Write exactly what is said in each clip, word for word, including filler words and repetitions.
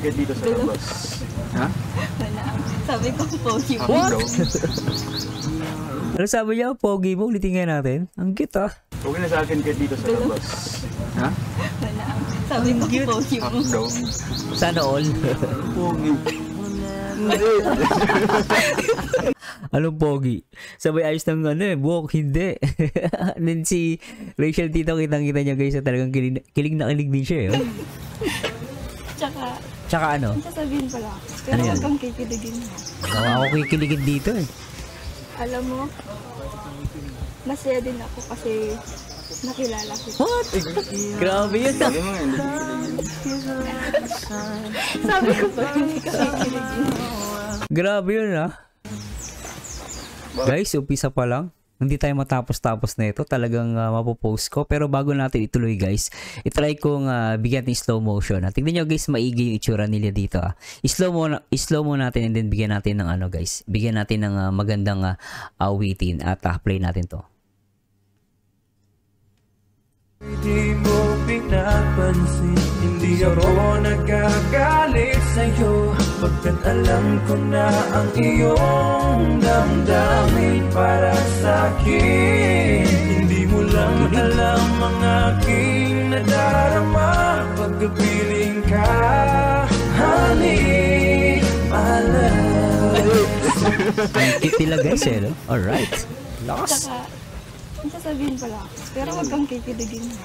ka dito sa labas? Ha? Wala. Sabi ko, pogi mo. What? Ano sabi niya? Pogi mo? Ulitin nga natin. Ang cute ah. Okay na sa akin ka dito sa labas. Ha? Wala. Sabi ko, pogi mo. Half daw. Sana all. Pogi. Anong pogi? Sabay ayos ng ano eh, buhok, hindi. Then si Rachel dito, kitang-kita niya guys, na talagang kilig, kilig na kilig din siya eh. Oh. Tsaka, Tsaka ano? sasabihin pala. Pero Ano yan? huwag kang kikiligin mo. Oh, ako kikiligin dito eh. Alam mo, masaya din ako kasi nakilala ko. What? Grabe yun. Sabi mo nga, hindi ka kiligin. Sabi ko ba, hindi ka kikiligin. Grabe yun ah. Bakit? Guys, umpisa pa lang. Hindi tayo matapos-tapos na ito. Talagang uh, mapopost ko. Pero bago natin ituloy guys, itry kong uh, bigyan ng slow motion. Ah. Tingnan nyo guys, maigi yung itsura nila dito. Ah. I-slow mo, i-slow mo natin and then bigyan natin ng ano guys. Bigyan natin ng uh, magandang uh, awitin at uh, play natin to. Hindi mo pinapansin, hindi ako nagagalit sa'yo, pagkat alam ko na ang iyong damdamin para sa'kin. Hindi mo lang alam ang aking nadarama pagkapiling ka, honey, my love. Ang cute nila guys eh, no? Alright. Lakas. Tsaka, ang sasabihin pala. Pero huwag kang kikiligin mo.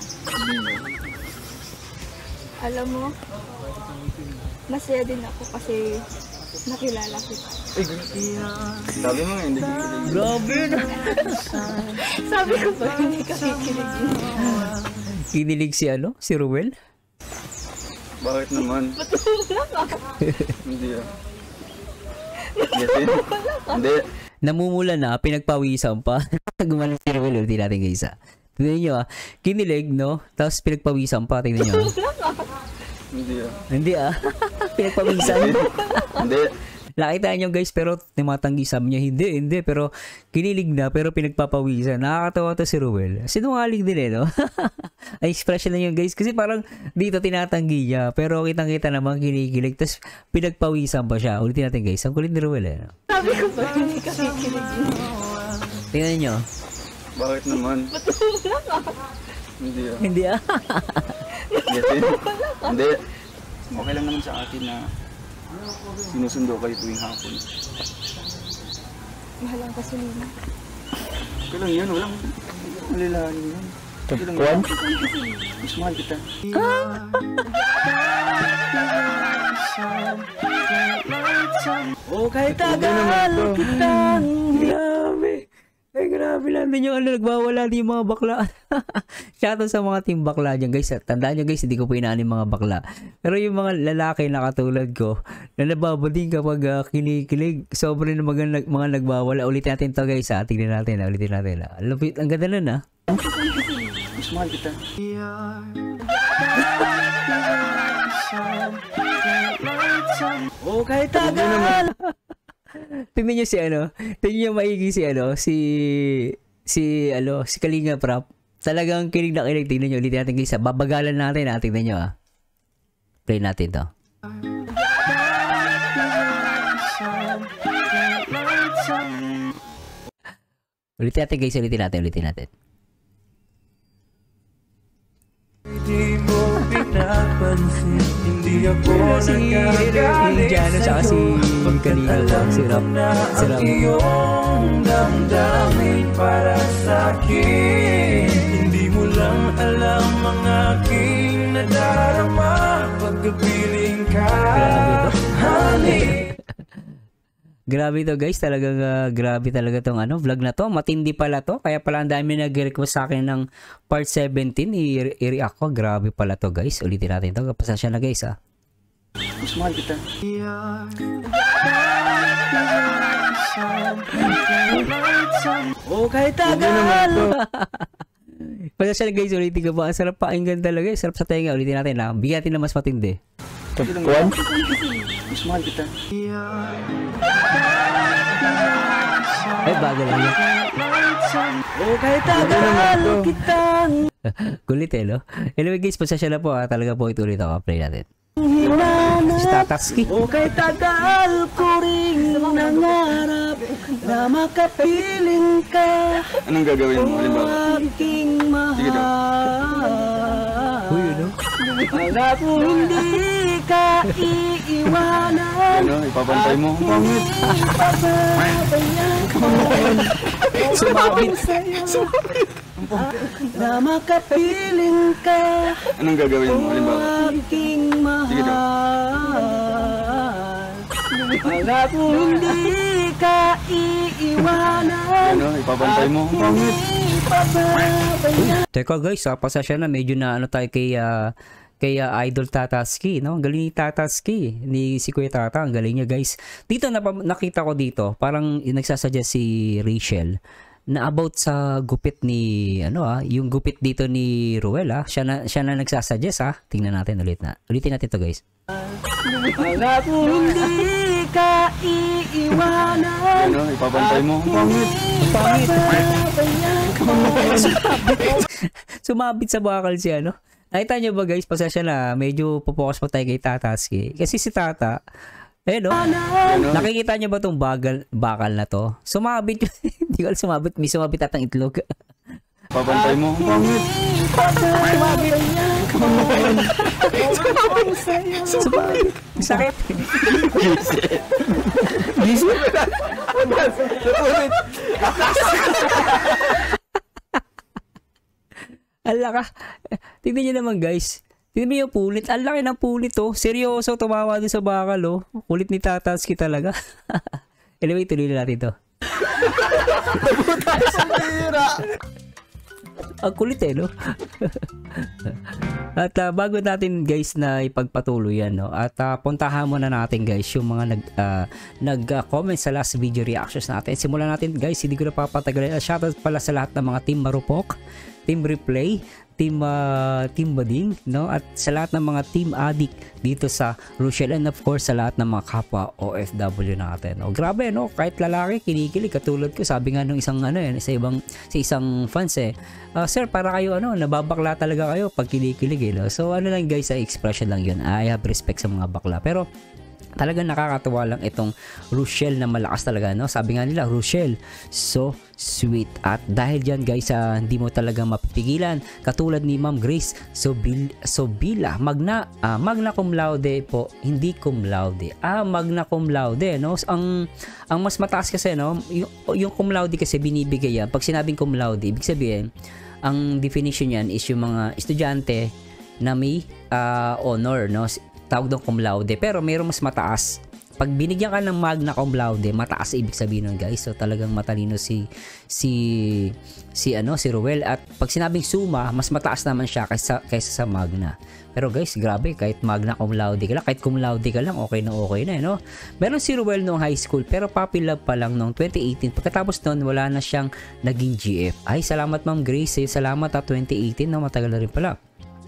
Alam mo, masaya din ako kasi nakilala kita. Sabi mo nga, hindi ka kiligin. Grabe yun. Sabi ko ba, hindi ka kikiligin. Kinilig si ano? Si Ruel? Bakit naman? Hindi ah. Yes, eh. Hindi. Namumula na, pinagpawisan pa. Gumanon si Ruel, ulitin natin guys ah. Tignan nyo ah, kinilig no? Tapos pinagpawisan pa, tignan nyo ah. Hindi ah. Hindi ah, pinagpawisan. Hindi. Nakita nyo guys, pero tumatanggi sabi niya, hindi, hindi, pero kinilig na, pero pinagpapawisan. Nakakatawa to si Ruel. Sinungaling din eh, no? Ay, expression na yun guys, kasi parang dito tinatanggi niya, pero kitang-kita naman kinikilig, tapos pinagpawisan pa siya. Ulitin natin guys, ang kulit ni Ruel eh, no? Sabi ko ba, hindi ka kikiligin. Tingnan nyo. Bakit naman? Hindi ah. Hindi ah. Yes, eh. Hindi. Okay lang naman sa atin na sinusundo kayo tuwing hapon. Mahal ang kasulina. Okay lang yan, walang malilahanin yan. Okay lang yan. Mas mahal kita. Oh, kahit tagal kitang grabe. Ay, grabe lang din yung ano, nagbawala din yung mga bakla. Shoutout sa mga team bakla dyan, guys. Tandaan nyo, guys, hindi ko po inaan yung mga bakla. Pero yung mga lalaki na katulad ko, na nababading kapag uh, kinikilig, sobrang na mga, mga nagbawala. Ulitin natin to, guys, ha. Tignan natin, ha. Ulitin natin, ha. Lupit, ang ganda nun, ha. Mas mahal kita. Oh, kahit tagal. Tingnan niyo si ano, tingnan niyo maigi si ano, si si ano, si Kalinga Prap. Talagang kilig na kilig. Tingnan niyo, ulitin natin guys. Babagalan natin, ha. Tingnan niyo ah. Play natin to. Ulitin natin guys, ulitin natin, ulitin natin. Hindi mo pinapansin, hindi ako Si nagagalit Jano sa si Kalinga Prap, si Rap, si Rap. iyong damdamin para sa'kin. Hindi mo lang alam ang aking nadarama pagkapiling ka, honey. Grabe to guys, talagang uh, grabe talaga tong ano, vlog na to. Matindi pala to. Kaya pala ang dami nag-request sa akin ng part seventeen. I-react ko. Grabe pala to guys. Ulitin natin to. Pasensya na guys ah. Mas mahal kita. Oh, kahit tagal. Pasensya na guys. Ulitin ko ba? Ang sarap pakinggan talaga. Sarap sa tenga. Ulitin natin ha. Bigyan natin na mas matindi. Okay lang yan. Mas mahal kita. Ay, bago lang yan. Oh, kahit tagal kitang. Kulit eh, no? Anyway guys, pasensya na po ha. Talaga po ituloy ito. Play natin. Si Tataski. O kay tagal ko ring nangarap na makapiling ka. Anong gagawin mo? Halimbawa. Aking Sige daw. mahal. Uy, ano? Pangako hindi ka iiwanan. Ano, ipapantay mo. Pababayan ko Sumabit. sa'yo na makapiling ka. Anong gagawin mo? Halimbawa. Aking Sige daw. mahal. Pangako hindi ka iiwanan. Ano, ipapantay mo. Pababayan. Teka guys, ah, pasasya na medyo na ano tayo kay ah, kay ah, Idol Tataski, no? Ang galing ni Tataski, ni si Kuya Tata, ang galing niya guys. Dito na nakita ko dito, parang nagsasuggest si Rachel na about sa gupit ni ano ah, yung gupit dito ni Ruel ah. Siya na siya na nagsasuggest ah. Tingnan natin ulit na. Ulitin natin to guys. Pangako hindi ka iiwanan. Ano, ipapantay mo. Pababayan ko. Sumabit sa bakal si ano. Nakita niyo ba guys, pasasya na, medyo pupokus pa tayo kay Tataski. Kasi si Tata, eh no, Ano, nakikita niyo ba tong bagal, bakal na to? Sumabit yun. Hindi ko alam sumabit, may sumabit at ang itlog. ipapantay mo. Pababayan ko. Sa'yo. Sumabit. Sakit. Ala ka. Tignan niyo naman guys. Tignan niyo yung pulit. Ang laki ng pulit oh. Seryoso, tumawa din sa bakal oh. Kulit ni Tataski talaga. Anyway, tuloy na natin to. Ang kulit eh, no? At uh, bago natin guys na ipagpatuloy yan, no? At uh, puntahan muna natin guys yung mga nag, uh, nag-comment uh, sa last video reactions natin. Simulan natin guys, hindi ko na papatagalin. Uh, shoutout pala sa lahat ng mga Team Marupok, Team Replay, Team uh, Team Bading, no? At sa lahat ng mga Team Addict dito sa Rochelle, and of course sa lahat ng mga kapwa O F W natin. No? Grabe no, kahit lalaki kinikilig katulad ko. Sabi nga nung isang ano yan, sa ibang sa isang fans eh, uh, sir, para kayo ano, nababakla talaga kayo pag kinikilig eh. No? So ano lang guys, sa expression lang yun. I have respect sa mga bakla. Pero talagang nakakatuwa lang itong Rochelle na malakas talaga, no? Sabi nga nila, Rochelle, so sweet. At dahil dyan guys, uh, hindi mo talaga mapipigilan. Katulad ni Ma'am Grace Sobil Sobila, magna, uh, magna cum laude po, hindi cum laude. Ah, magna cum laude, no? Ang, ang mas mataas kasi, no? Yung, yung cum laude kasi binibigay yan. Pag sinabing cum laude, ibig sabihin, ang definition yan is yung mga estudyante na may uh, honor, no? Tawag doon cum laude, pero mayroong mas mataas. Pag binigyan ka ng magna cum laude, mataas ibig sabihin nun guys. So talagang matalino si si si ano si Ruel. At pag sinabing summa, mas mataas naman siya kaysa kaysa sa magna. Pero guys, grabe, kahit magna cum laude ka lang, kahit cum laude ka lang, okay na okay na, no? Meron si Ruel noong high school, pero puppy love pa lang noong twenty eighteen. Pagkatapos noon, wala na siyang naging G F. Ay, salamat Ma'am Grace, salamat at twenty eighteen, no? Matagal na rin pala.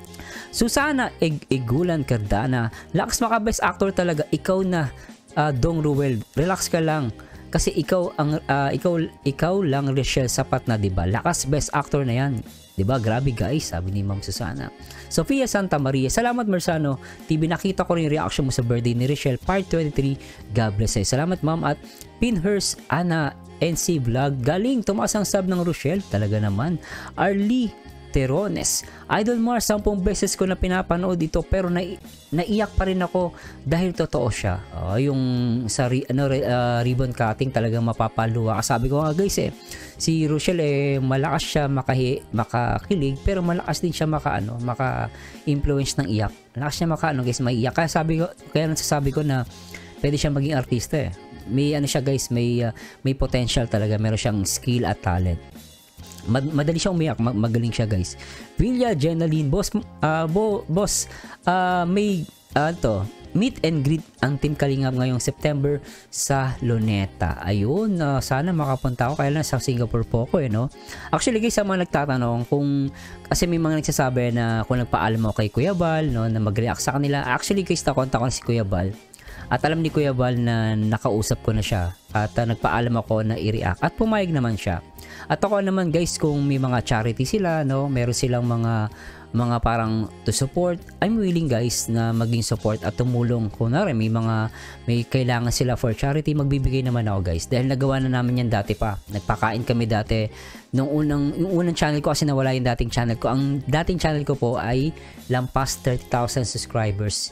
Susana Eg Egulan Cardana, lakas maka best actor talaga, ikaw na uh, Dong Ruel, relax ka lang kasi ikaw ang uh, ikaw ikaw lang Rachel, sapat na 'di ba? Lakas best actor na 'yan. 'Di ba? Grabe guys, sabi ni Ma'am Susana. Sofia Santa Maria, salamat Mersano T V, nakita ko rin reaction mo sa birthday ni Rachel part twenty-three. God bless you. Salamat Ma'am. At Pinhurst Ana N C Vlog, galing, tumaas ang sub ng Rochelle talaga naman. Arlie Terones, Idol Mar, sampung beses ko na pinapanood ito pero na, naiyak pa rin ako dahil totoo siya. Uh, yung sa ri, ano, uh, ribbon cutting talagang mapapaluwa. Sabi ko nga guys eh, si Rochelle eh, malakas siya makahi, makakilig pero malakas din siya maka, ano, maka-influence ng iyak. Malakas siya maka ano guys, maiyak. Kaya sabi ko, kaya nasasabi ko na pwede siya maging artista eh. May ano siya guys, may, uh, may potential talaga, meron siyang skill at talent. Mad madali siya umiyak, mag magaling siya guys. Villa Jenaline, boss, uh, bo boss, uh, may uh, to, meet and greet ang Team Kalingap ngayong September sa Luneta. Ayun, uh, sana makapunta ako, kaya lang sa Singapore po ako eh, no? Actually guys, sa mga nagtatanong kung, kasi may mga nagsasabi na kung nagpaalam mo kay Kuya Bal, no, na mag-react sa kanila. Actually guys, nakontak ko na si Kuya Bal. At alam ni Kuya Bal na nakausap ko na siya at uh, nagpaalam ako na i-react at pumayag naman siya. At ako naman guys, kung may mga charity sila, no, meron silang mga mga parang to support, I'm willing guys na maging support at tumulong. Kung na may mga may kailangan sila for charity, magbibigay naman ako guys. Dahil nagawa na namin yan dati pa. Nagpakain kami dati nung unang yung unang channel ko kasi nawala yung dating channel ko. Ang dating channel ko po ay lampas thirty thousand subscribers.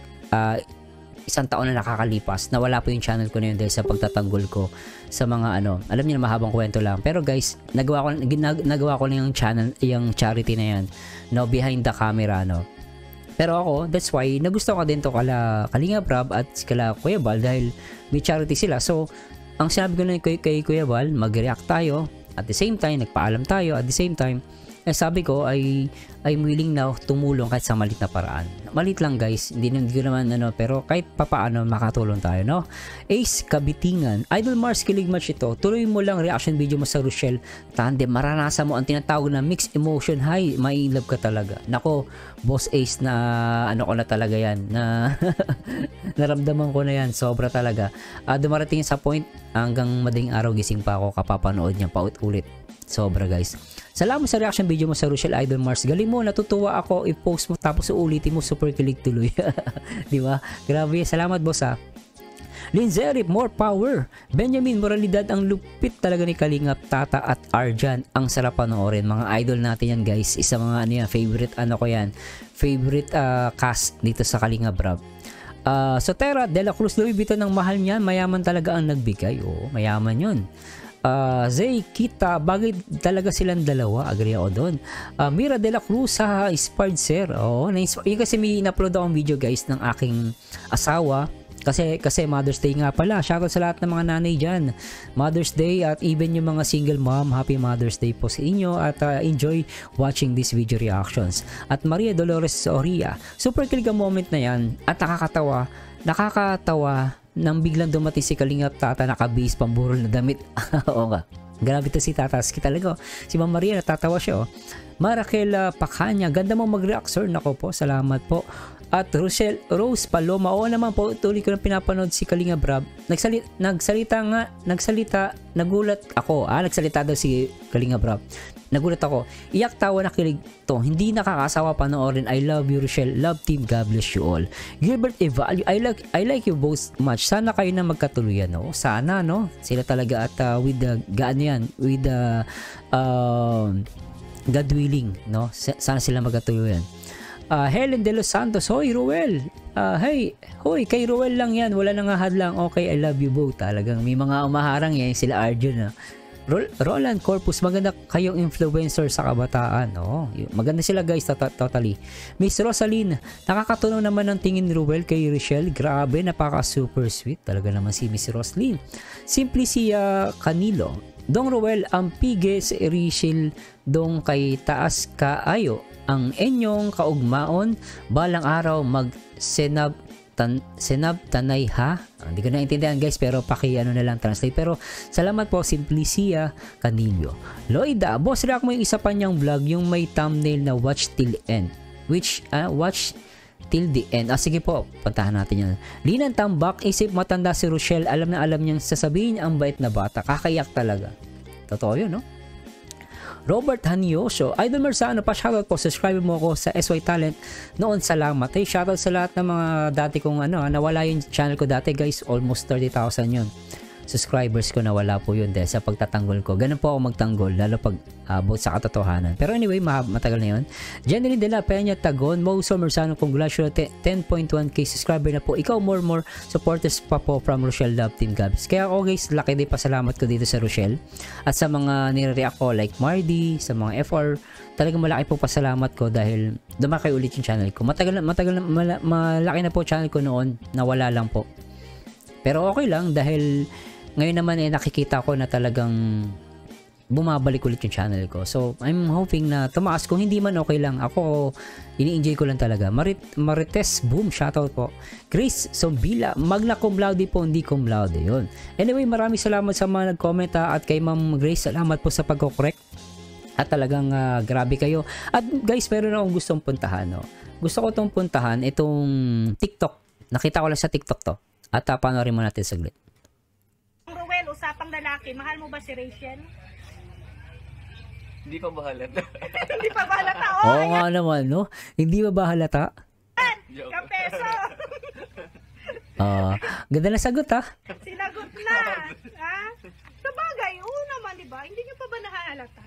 Uh, isang taon na nakakalipas, nawala po yung channel ko na yun dahil sa pagtatanggol ko sa mga ano, alam niyo na mahabang kwento lang. Pero guys, nagawa ko ginag, nagawa ko na yung channel, yung charity na yan, no, behind the camera, no. Pero ako, that's why nagustuhan ko din to kala Kalinga Prab at kala Kuya Bal dahil may charity sila. So, ang sinabi ko na kay, kay Kuya Bal, mag-react tayo at the same time, nagpaalam tayo at the same time, eh, sabi ko ay I'm willing na tumulong kahit sa malit na paraan. Malit lang guys, hindi, hindi ko naman ano, pero kahit papaano makatulong tayo, no? Ace Kabitingan, Idol Mars, kilig match ito. Tuloy mo lang reaction video mo sa Rochelle Tandem. Maranasan mo ang tinatawag na mixed emotion high. May love ka talaga. Nako, Boss Ace, na ano ko na talaga yan. Na naramdaman ko na yan. Sobra talaga. Uh, dumarating sa point hanggang madaling araw gising pa ako kapapanood niya paulit-ulit. Sobra guys. Salamat sa reaction video mo sa Rochelle Idol Mars. Galing mo, natutuwa ako. I-post mo tapos uulitin mo, super kilig tuloy. Di ba? Grabe. Salamat boss ha. Linzerip, more power. Benjamin Moralidad, ang lupit talaga ni Kalingap, Tata at Arjan. Ang sarap panoorin. Mga idol natin yan guys. Isa mga ano yan, favorite ano ko yan. Favorite uh, cast dito sa Kalingap Rab. Uh, Sotera, De La Cruz, Louis Vuitton, ang mahal niyan. Mayaman talaga ang nagbigay. Oo, mayaman yun. Uh, Zay, Kita, bagay talaga silang dalawa. Agree ako doon. Uh, Mira De La Cruz sa Inspired Sir. Oo, na-inspired. Kasi may in-upload akong video guys ng aking asawa. Kasi, kasi Mother's Day nga pala. Shoutout sa lahat ng mga nanay dyan. Mother's Day at even yung mga single mom. Happy Mother's Day po sa inyo. At uh, enjoy watching these video reactions. At Maria Dolores Oria. Super kilig ang moment na yan. At nakakatawa. Nakakatawa nang biglang dumating si Kalingap Tata nakabase pamburol na damit. Oo nga. Grabe to si Tata. Kita talaga. Si Ma'am Maria natatawa siya. Oh. Marakel uh, Pakanya. Ganda mo mag-react sir. Nako po. Salamat po. At Rochelle Rose Paloma. Oo naman po. Tuloy ko na pinapanood si Kalinga Brab. Nagsalita, nagsalita nga. Nagsalita. Nagulat ako. Ah, nagsalita daw si Kalinga Brab. Nagulat ako. Iyak tawa na kilig to. Hindi nakakasawa panoorin. I love you Rochelle. Love team. God bless you all. Gilbert Evalue. I like I like you both much. Sana kayo na magkatuluyan, no? Sana, no? Sila talaga at uh, with the gaano yan, with the uh, God willing, no? Sana sila magkatuluyan. Uh, Helen De Los Santos. Hoy Ruel. Uh, hey, hoy kay Ruel lang yan. Wala nang hadlang. Okay, I love you both. Talagang may mga umaharang yan. Sila Arjun, ha? Roland Corpus, maganda kayong influencer sa kabataan. Oh, maganda sila guys, totally. Miss Rosaline, nakakatunaw naman ng tingin ni Ruel kay Rochelle. Grabe, napaka super sweet. Talaga naman si Miss Rosaline. Simplicia Canilo. Dong Ruel, ang pige sa Rochelle dong kay taas kaayo. Ang enyong kaugmaon, balang araw mag-senab Tan, senab tanay ha. Hindi ko naintindihan guys pero paki ano na lang translate. Pero salamat po Simplicia Canillo. Loida, boss react mo yung isa pa niyang vlog yung may thumbnail na watch till end. Which uh, watch till the end. Ah sige po, puntahan natin yan. Linan Tambak, isip matanda si Rochelle. Alam na alam niyang sasabihin ang bait na bata. Kakayak talaga. Totoo yun, no? Robert Hanyoso, Idol Mersano pa, shoutout po, subscribe mo ako sa S Y Talent noon, salamat. Hey, shoutout sa lahat ng mga dati kong ano, nawala yung channel ko dati guys, almost thirty thousand yun subscribers ko, nawala po yun dahil sa pagtatanggol ko. Ganun po ako magtanggol, lalo pag about sa katotohanan. Pero anyway, matagal na yun. Jenny de la Peña Tagon, Moso Mersano, congratulations, ten point one K subscriber na po. Ikaw, more more supporters pa po from Rochelle Love Team Gabs. Kaya ako guys, laki din pasalamat ko dito sa Rochelle. At sa mga nire-react ko like Mardy, sa mga F R, talagang malaki po pasalamat ko dahil dumaki ulit yung channel ko. Matagal na, matagal na, mala, malaki na po channel ko noon, nawala lang po. Pero okay lang dahil ngayon naman eh nakikita ko na talagang bumabalik ulit yung channel ko. So, I'm hoping na tumaas. Kung hindi man okay lang. Ako, ini-enjoy ko lang talaga. Marit Marites, boom, shoutout po. Grace Sombila, magna cum laude po, hindi cum laude. Yun. Anyway, maraming salamat sa mga nag-comment ha, at kay Ma'am Grace, salamat po sa pag-correct. At talagang uh, grabe kayo. At guys, meron akong gustong puntahan. No? Gusto ko itong puntahan, itong TikTok. Nakita ko lang sa TikTok to. At uh, panoorin mo natin saglit. Ruel, usapang lalaki, mahal mo ba si Rachel? Hindi pa ba halata? Hindi pa ba halata? Oh, Oo nga naman, no? Hindi ba ba halata? kapeso! Ah, ganda na sagot, ha? Sinagot na! Ha? Sa bagay, oo naman, di ba? Hindi nyo pa ba nahahalata?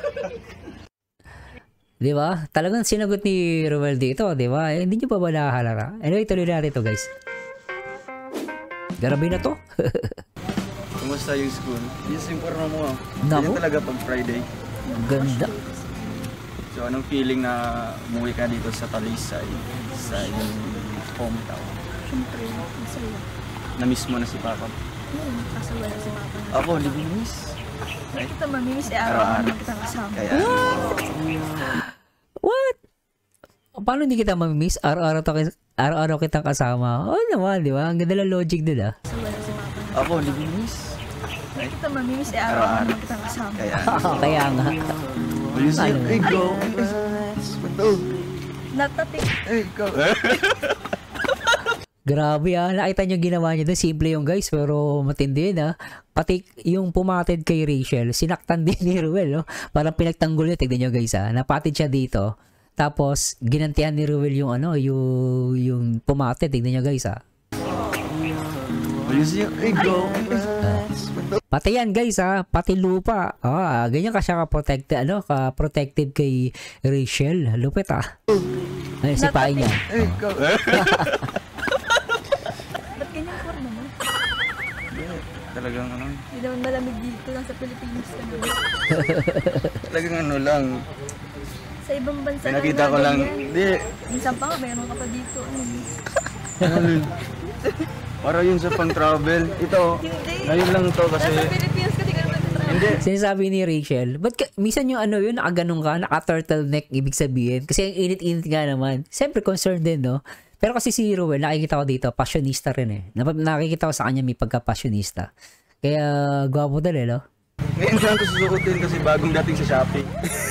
Di ba? Talagang sinagot ni Ruel dito, di ba? Eh, hindi nyo pa ba nakahalata? Anyway, tuloy natin ito, guys. Grabe na to. Kumusta yung school? Yes, informa mo ah. Naku. Ganyan talaga pag Friday. Ganda. So anong feeling na umuwi ka dito sa Talisay, sa iyong hometown? Siyempre, masaya. Na-miss mo na si Papa? Hmm, kaso wala si Papa. Ako, hindi ko miss. Hindi kita mamimiss, eh, araw-araw Araw-araw. kita kasama. Kaya, What? Paano hindi kita mamimiss? Araw-araw, to, araw-araw kitang kasama. Oo naman, di ba? Ang ganda lang logic dun, ah. Kaso wala si Papa. ako, hindi ko miss. Hindi kita mamimiss, eh, araw-araw kita kasama. Kaya, Kaya nga. ayun siya. Ano? Ay, go. Ito. Natatik. Ay, go. Grabe, ah. Nakita nyo ginawa niya doon. Simple yung guys, pero matindi yun, ah. Pati yung pumatid kay Rachel, sinaktan din ni Ruel, no? Parang pinagtanggol niya. Tignan nyo guys, ah. Napatid siya dito. Tapos, ginantihan ni Ruel yung ano, yung, yung pumatid. Tignan nyo guys, ah. Ayun siya. Ay, go. Pati yan guys, ha. Pati lupa. Ah, ganyan ka siya ka-protected, ano, ka-protected kay Rachel. Lupit, ah. Ay, si Pai niya. Ay, go. Ba't ganyan forma mo? Talagang ano, Hindi naman malamig dito lang sa Pilipinas kami. talagang ano lang. Sa ibang bansa Pinakita ko lang, ganyan. hindi. Minsan pa nga, mayroon ka pa dito. Ano? Ano, para yun sa pang-travel. Ito, Hindi. ngayon lang to kasi, Nasa Pilipinas ka, di ka naman nagtatrabaho. hindi. Sinasabi ni Rachel, ba't ka, minsan yung ano yun, nakaganong ka, naka-turtleneck, ibig sabihin. Kasi ang init-init nga naman. Siyempre, concerned din, no? Pero kasi si Ruel, nakikita ko dito, passionista rin eh. Nap- Nakikita ko sa kanya may pagka-passionista. Kaya, gwapo dali, no? Ngayon lang ito susukutin kasi bagong dating sa Shopee.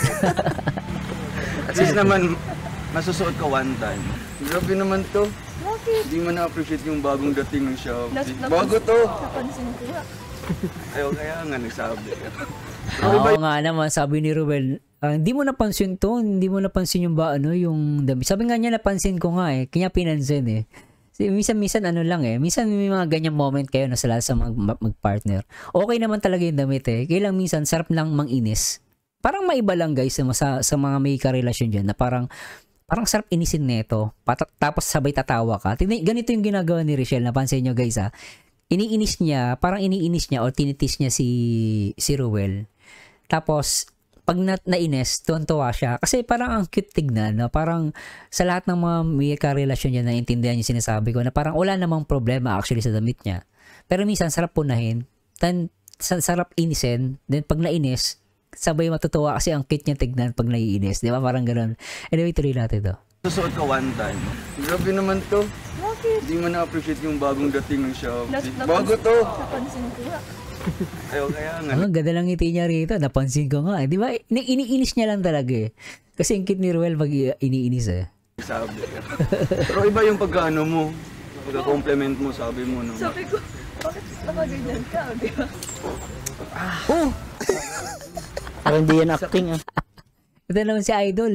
At least naman, masusuot ko one time. Grabe naman to. Bakit? Hindi mo na-appreciate yung bagong dating ng Shopee. Nas- napansin- Bago to. Napansin ko nga. Ayaw kaya nga nagsabi. Oo nga naman, sabi ni Ruel, ah, hindi mo napansin to, hindi mo napansin yung ba, ano, yung damit. Sabi nga niya, napansin ko nga eh, kanya pinansin eh. Kasi minsan-minsan ano lang eh, minsan may mga ganyang moment kayo na sila sa mag- mag- mag-partner. Okay naman talaga yung damit eh, kaya lang minsan sarap lang manginis. Parang maiba lang guys sa, sa, sa mga may karelasyon dyan na parang parang sarap inisin neto, pat- tapos sabay tatawa ka. Tingnan, ganito yung ginagawa ni Rachel, napansin nyo guys ha. Iniinis niya, parang iniinis niya o tinitis niya si, si Ruel. Tapos, pag na, nainis, tuwan-tuwa siya. Kasi parang ang cute tignan, no? Parang sa lahat ng mga may karelasyon niya, naiintindihan yung sinasabi ko, na parang wala namang problema actually sa damit niya. Pero minsan, sarap punahin. Tan, sa- sarap inisin. Then, pag nainis, sabay matutuwa kasi ang cute niya tignan pag naiinis. Di ba? Parang ganun. Anyway, tuloy natin to. Susuot ko one time. Grabe naman to. Bakit? Hindi mo na-appreciate yung bagong dating ng Shopee. Nas- napansin- Bago to. Napansin ko nga. Ayaw kaya nga. Ang ganda lang ngiti niya rito. Napansin ko nga. eh. Di ba? Ini- iniinis niya lang talaga eh. Kasi ang cute ni Ruel pag i- iniinis eh. Sabi. Pero iba yung pagkaano mo. Pagka-compliment mo, sabi mo. No? Sabi ko, bakit nakaganyan ka? Di ba? Parang hindi yan acting ah. Ito naman si Idol.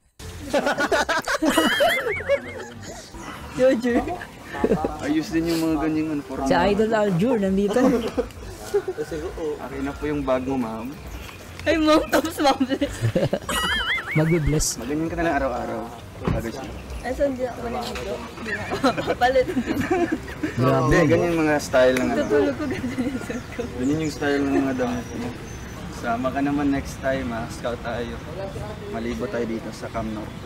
Jojo. Ayos din yung mga ganyang ano. formal. Si Idol Aljur nandito. Akin na po yung bag mo, ma'am. Ay, mom, tapos mabilis. Magbe-bless. Maganyan ka na lang araw-araw. Agad siya. Ay, saan di ako nalito? Hindi na ako makapalit. Hindi, ganyan yung mga style ng ano. Tutulog ko ganyan yung suit ko. Ganyan yung style ng mga damit mo. Sama ka naman next time ha. Scout tayo. Malibo tayo dito sa Cam North.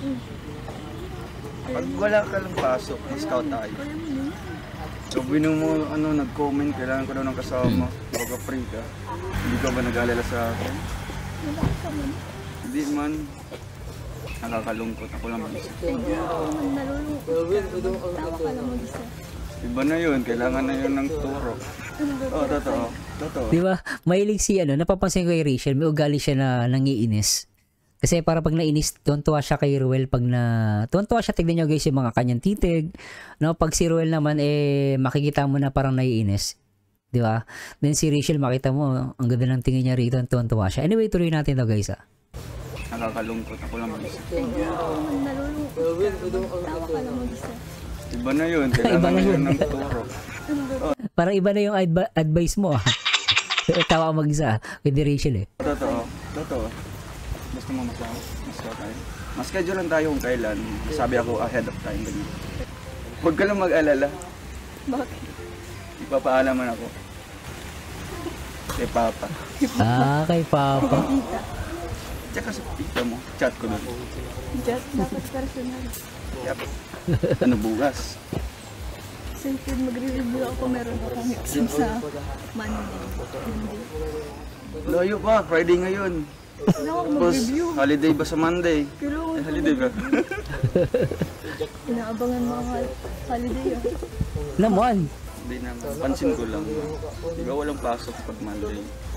Pag wala ka lang pasok, scout tayo. Sabi nung mo, ano, nag-comment, kailangan ko daw ng kasama. Baga free ka. Hindi ka ba nag-alala sa akin? Hindi man. Nakakalungkot ako lang mag-isa. Hindi ako naman nalulungkot ka. Tawa ka lang mag-isa. Iba na yun, kailangan na yun ng turo. Oo, oh, totoo. Totoo. Di ba? Mahilig si ano, napapansin ko kay Rachel, may ugali siya na nangiinis. Kasi para pag nainis, tuwan-tuwa siya kay Ruel pag na... Tuwan-tuwa siya, tignan nyo guys yung mga kanyang titig. No? Pag si Ruel naman, eh, makikita mo na parang naiinis. Di ba? Then si Rachel, makita mo, ang ganda ng tingin niya rito, ang tuwan-tuwa siya. Anyway, tuloy natin to guys, ah. Nakakalungkot ako lang mag-isa. Hindi ako nalulungkot. Tawa ka lang mag-isa. Iba na yun. Kailangan Iba na na yun. yun ng turo. Parang iba na yung adv- advice mo, ah. Tawa ka mag-isa, ah. With Rachel, eh. Totoo. Totoo. Gusto mo masama? Mas ka tayo. Mas schedule lang tayo kung kailan. Sabi ako ahead of time. Ganyan. Huwag ka lang mag-alala. Bakit? Ipapaalaman ako. Kay Papa. Ah, kay Papa. Tsaka sa tita mo. Chat ko doon. Just dapat personal. Yep. Ano bukas? Kasi kung magre-review ako, meron akong exam sa Monday. Monday. Layo pa. Friday ngayon. Kailangan ako Tapos, mag-review. holiday ba sa Monday? Kailangan Eh, ko holiday ba? Inaabangan mga hol- holiday ah. Naman. Hindi naman. Pansin ko lang. Di ba walang pasok pag Monday?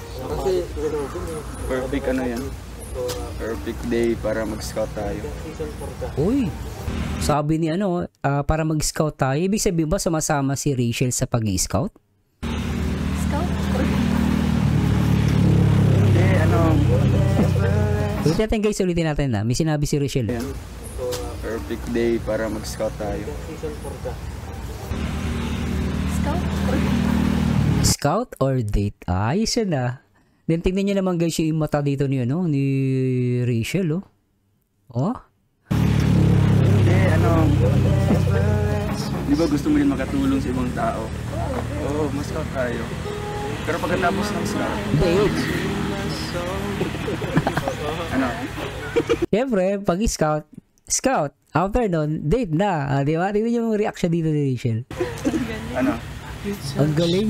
Perfect ano yan? Perfect day para mag-scout tayo. Uy. Sabi ni ano, ah, para mag-scout tayo. Ibig sabihin ba sumasama si Rachel sa pag-i-scout? Scout? Hindi, ano? Ulitin natin guys, ulitin natin na. May sinabi si Rachel. Yan. Perfect day para mag-scout tayo. Scout? Scout or date? Ah, ayos yun ah. Then tingnan nyo naman guys yung mata dito ni, ano, ni Rachel, oh. Oh? Hindi, ano? Di ba gusto mo rin makatulong sa ibang tao? Oo, mag-scout tayo. Pero pagkatapos ng scout, Date. ano? Siyempre, pag-scout, scout. After nun, date na. Ah, di ba? Tingnan nyo yung reaction dito ni Rachel. Ano? Ang galing.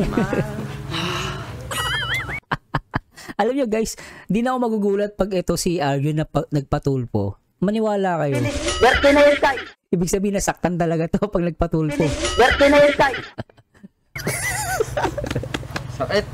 Alam nyo guys, di na ako magugulat pag ito si Arjun na pa- nagpatulpo. Maniwala kayo. Werte na yun, tay. Ibig sabihin nasaktan talaga to pag nagpatulpo. Werte na yun, tay. Sakit.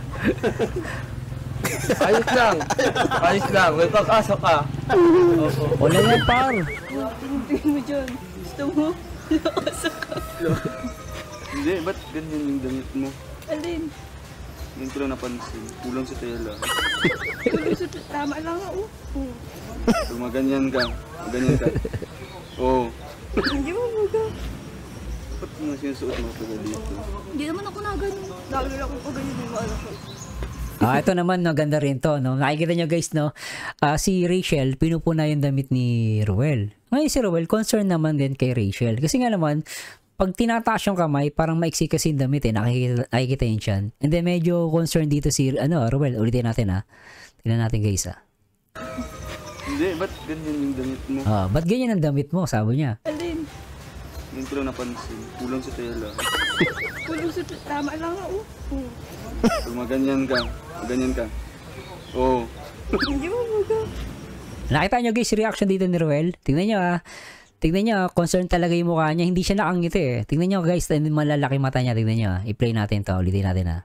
Ayos lang. Ayos lang. May pag-asa ka. Wala yan par. Tingin mo dyan. Gusto mo? Lakas ako. Hindi, ba't ganyan yung damit mo? Alin? Ngayon ko lang napansin. Kulang sa tela. Tuloy sa tama lang ako. Hmm. Pag maganyan ka, maganyan ka. Oo. Hindi mo baga. Ba't mo sinusuot mo pala dito? Hindi naman ako na ganun. Lalo lang ako ganyan yung ano ko. Ah, ito naman, maganda rin to, no? Nakikita nyo guys, no? Ah, si Rachel, pinupuna yung damit ni Ruel. Ngayon si Ruel, concern naman din kay Rachel. Kasi nga naman, pag tinataas yung kamay, parang maiksi kasi yung damit eh. Nakikita, nakikita yun siyan. And then medyo concern dito si, ano, Ruel, ulitin natin ha. Tingnan natin guys ha. Hindi, ba't ganyan yung damit mo? Ah, ba't ganyan ang damit mo? Sabi niya. Alin? Ngayon ko lang napansin. Kulang sa tela. Tuloy sa tama lang ako. Hmm. Pag maganyan ka, maganyan ka. Oo. Hindi mo baga. Nakita nyo guys, reaction dito ni Ruel. Tingnan nyo ha. Tingnan nyo, concern talaga yung mukha niya. Hindi siya nakangiti eh. Tingnan nyo guys, and then malalaki mata niya. Tingnan nyo ha. I-play natin to. Ulitin natin ha.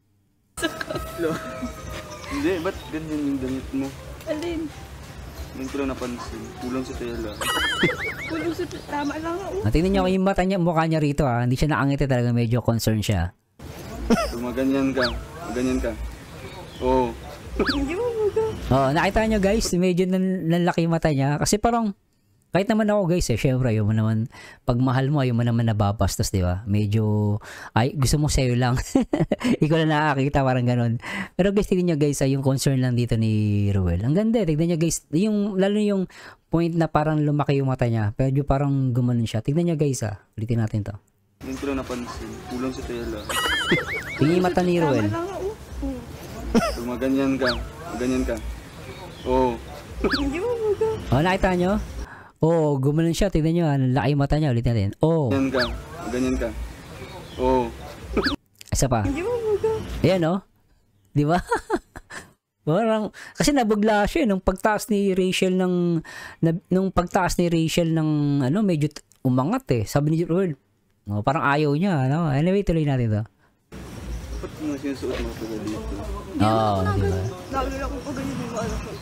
Hindi, ba't ganyan yung damit mo? Alin? Ngayon ko lang napansin. Kulang sa tela. Tuloy sa tama lang ako. Ah, tingnan nyo yung mata niya, mukha niya rito ha. Hindi siya nakangiti talaga. Medyo concern siya. Pag maganyan ka, maganyan ka. Oo. Hindi mo baga. Oo, nakita nyo guys, medyo nan nanlaki yung mata niya. Kasi parang, kahit naman ako guys eh, syempre, yung mo naman, pag mahal mo, yung mo naman nababastos, di ba? Medyo, ay, gusto mo sa'yo lang. Ikaw na nakakita, parang ganun. Pero guys, tignan nyo guys, ah, yung concern lang dito ni Ruel. Ang ganda, tignan nyo guys, yung, lalo yung point na parang lumaki yung mata niya. Medyo parang gumanon siya. Tignan nyo guys ah, ulitin natin to. Ngayon ko lang napansin. Kulang sa tela. Tingnan yung mata ni Ruel. Tama lang ako. Hmm. Pag maganyan ka, maganyan ka. Oo. Hindi mo baga. Oh, nakita nyo? Oo, oh, gumanon siya. Tignan nyo, ang laki yung mata niya. Ulitin natin. Oo, oh, Ganyan ka, maganyan ka. Oo. isa pa. Hindi mo baga. Ayan oh. Di ba? Parang, kasi nabagla siya eh, nung pagtaas ni Rachel ng, na, nung pagtaas ni Rachel ng, ano, medyo t- umangat eh. Sabi ni Ruel, oh, parang ayaw niya, ano? Anyway, tuloy natin to. Ba't mo sinusuot mo pala dito? Oo, oh, di ba? Lalo lang ako ganyan yung ano ko.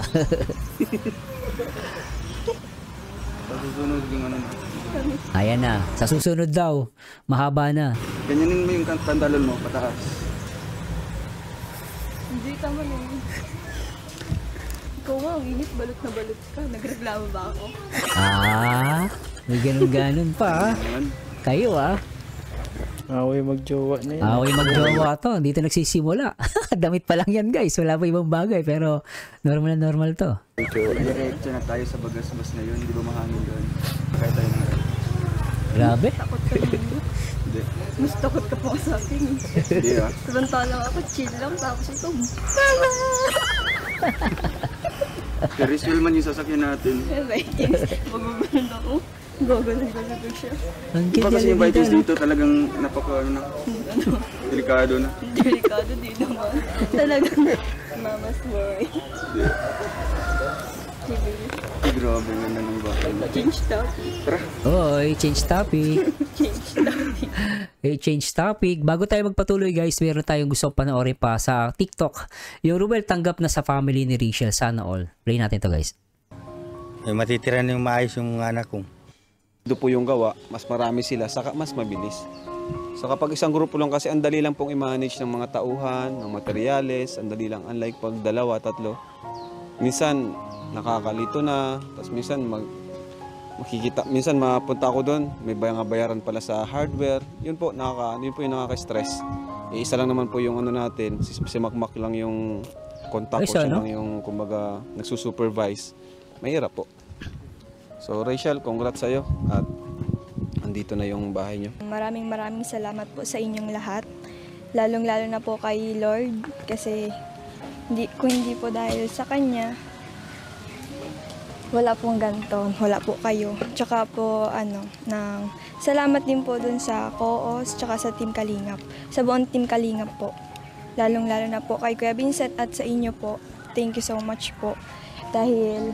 Pasusunod yung ano mo. Ayan na. Sa susunod daw, mahaba na. Ganyanin mo yung kan- pantalon mo, pataas. Hindi tama naman. Ikaw nga, ang init, balot na balot ka. Nagreklamo ba ako? Ah, may ganun-ganun pa ah. Naman. Kayo ah. Away magjowa na yan. Away magjowa to. Dito nagsisimula. Damit pa lang yan guys. Wala pa ibang bagay. Pero normal na normal to. Diretso na tayo sa Bagasmas ngayon. Di ba mahangin doon? Kaya tayo na. Grabe. Takot ka naman. Hindi. Mas takot ka pa sa akin. Hindi ah. Samantalang ako, chill lang. Tapos ito, Ferris wheel man yung sasakyan natin. Vikings. Magugulan ako. Gogol-gol siya. Ang Diba cute kasi yan, yung Vikings Lolita, dito talagang napaka ano na, Ano? delikado na. Delikado din naman. Talagang mama's boy. Ay, grabe nga na ng bahay. Change topic. Tara. no? Oy, change topic. Change topic. Eh, change topic. Bago tayo magpatuloy guys, meron tayong gusto panoorin pa sa TikTok. Yung Ruel tanggap na sa family ni Rachel. Sana all. Play natin to guys. May matitira na yung maayos yung anak ko. Ito po yung gawa, mas marami sila, saka mas mabilis. So kapag isang grupo lang kasi, ang dali lang pong i-manage ng mga tauhan, ng materyales, ang dali lang. Unlike pag dalawa, tatlo, minsan nakakalito na, tapos minsan mag, makikita, minsan mapunta ako doon, may bayang bayaran pala sa hardware. Yun po, nakaka, yun po yung nakaka-stress. E, isa lang naman po yung ano natin, si, si Makmak lang yung contact Ay, ko, siya ano? lang yung kumbaga nagsusupervise. Mahirap po. So Rachel, congrats sa'yo at andito na yung bahay nyo. Maraming maraming salamat po sa inyong lahat. Lalong-lalo na po kay Lord kasi hindi, kung hindi po dahil sa Kanya, wala pong ganito, wala po kayo. Tsaka po, ano, nang, salamat din po dun sa Co-os, tsaka sa Team Kalingap. Sa buong Team Kalingap po. Lalong-lalo na po kay Kuya Vincent at sa inyo po. Thank you so much po. Dahil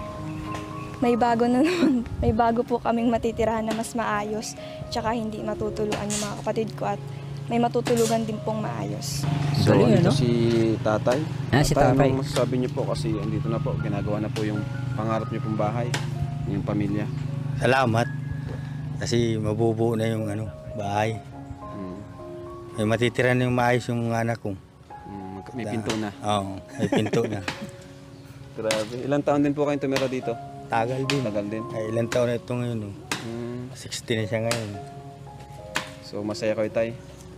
may bago na naman, may bago po kaming matitirahan na mas maayos, tsaka hindi matutuluan yung mga kapatid ko at may matutulugan din pong maayos. So, Galing, andito ano? si tatay. Ah, si tatay. Ano masasabi niyo po kasi andito na po, ginagawa na po yung pangarap niyo pong bahay, yung pamilya. Salamat. Kasi mabubuo na yung ano, bahay. Hmm. May matitira na yung maayos yung anak ko. Hmm, may pinto na. Oo, may pinto na. Grabe. Ilang taon din po kayong tumira dito? Tagal din. Tagal din. Ay, ilang taon na ito ngayon. Oh. Hmm. sixty na siya ngayon. So masaya kayo tay?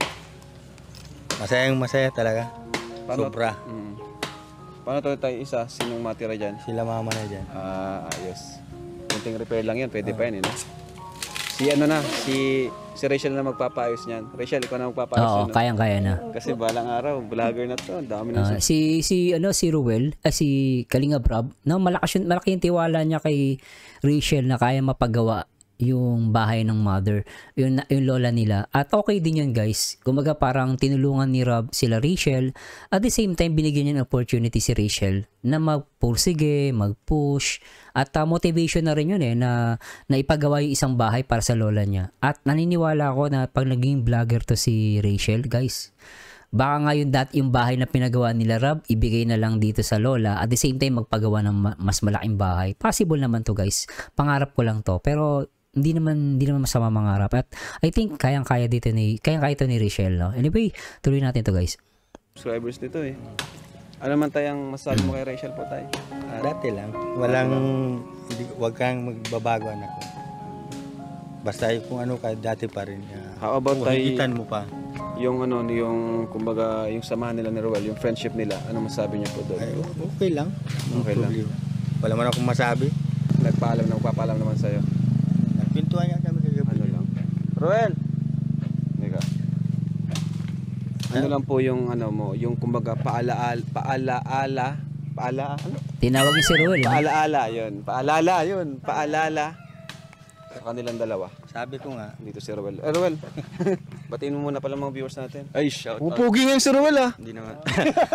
Masayang masaya talaga. Paano- Sobra. Hmm. Paano to tay isa? Sinong matira dyan? Sila mama na dyan. Ah, ayos. Kunting repair lang yan, pwede pa yan eh, no? Si ano na, si si Rachel na magpapaayos niyan. Rachel, ikaw na magpapaayos Oo, yan, no? kayang-kaya na. Kasi balang araw, vlogger na to. Ang dami na Ah, si si ano si Ruel, ah, si Kalinga Brab, no, malakas yun, malaki yung tiwala niya kay Rachel na kaya mapagawa yung bahay ng mother, yung, yung lola nila. At okay din yun guys. Kumaga parang tinulungan ni Rob sila Rachel. At the same time, binigyan niya ng opportunity si Rachel na magpursige, mag-push. At uh, motivation na rin yun eh, na, na ipagawa yung isang bahay para sa lola niya. At naniniwala ako na pag naging vlogger to si Rachel, guys, baka ngayon dati yung bahay na pinagawa nila Rob, ibigay na lang dito sa lola. At the same time, magpagawa ng ma- mas malaking bahay. Possible naman to guys. Pangarap ko lang to. Pero hindi naman hindi naman masama mangarap. At I think kayang-kaya dito ni kayang-kaya to ni Rachel, no? Anyway, tuloy natin to guys. subscribers nito eh. Ano man tayong masasabi mo kay Rachel po tayo? Ah, dati lang. Walang, hindi, wag kang magbabago anak ko. Basta yung kung ano ka, dati pa rin. Uh, How about tayo, higitan mo pa. yung ano, yung kumbaga, yung samahan nila ni Roel, yung friendship nila, ano masasabi niyo po doon? Ay, okay lang. No Okay lang. problema. Wala man akong masabi. Nagpaalam na, magpapaalam naman sa'yo. Nagpintuan niya kami kagabi. Ano lang? Roel! Teka. Ano lang po yung ano mo, yung kumbaga paalaal, paalaala, paala, ano? Tinawag ni si Ruel. Eh. Paalaala, yun. Paalala, yun. Paalala. Sa kanilang dalawa. Sabi ko nga, Dito si Roel. Eh, Roel, batiin mo muna pala mga viewers natin. Ay, shout out. Pupugi nga yung si Roel ah! Hindi naman.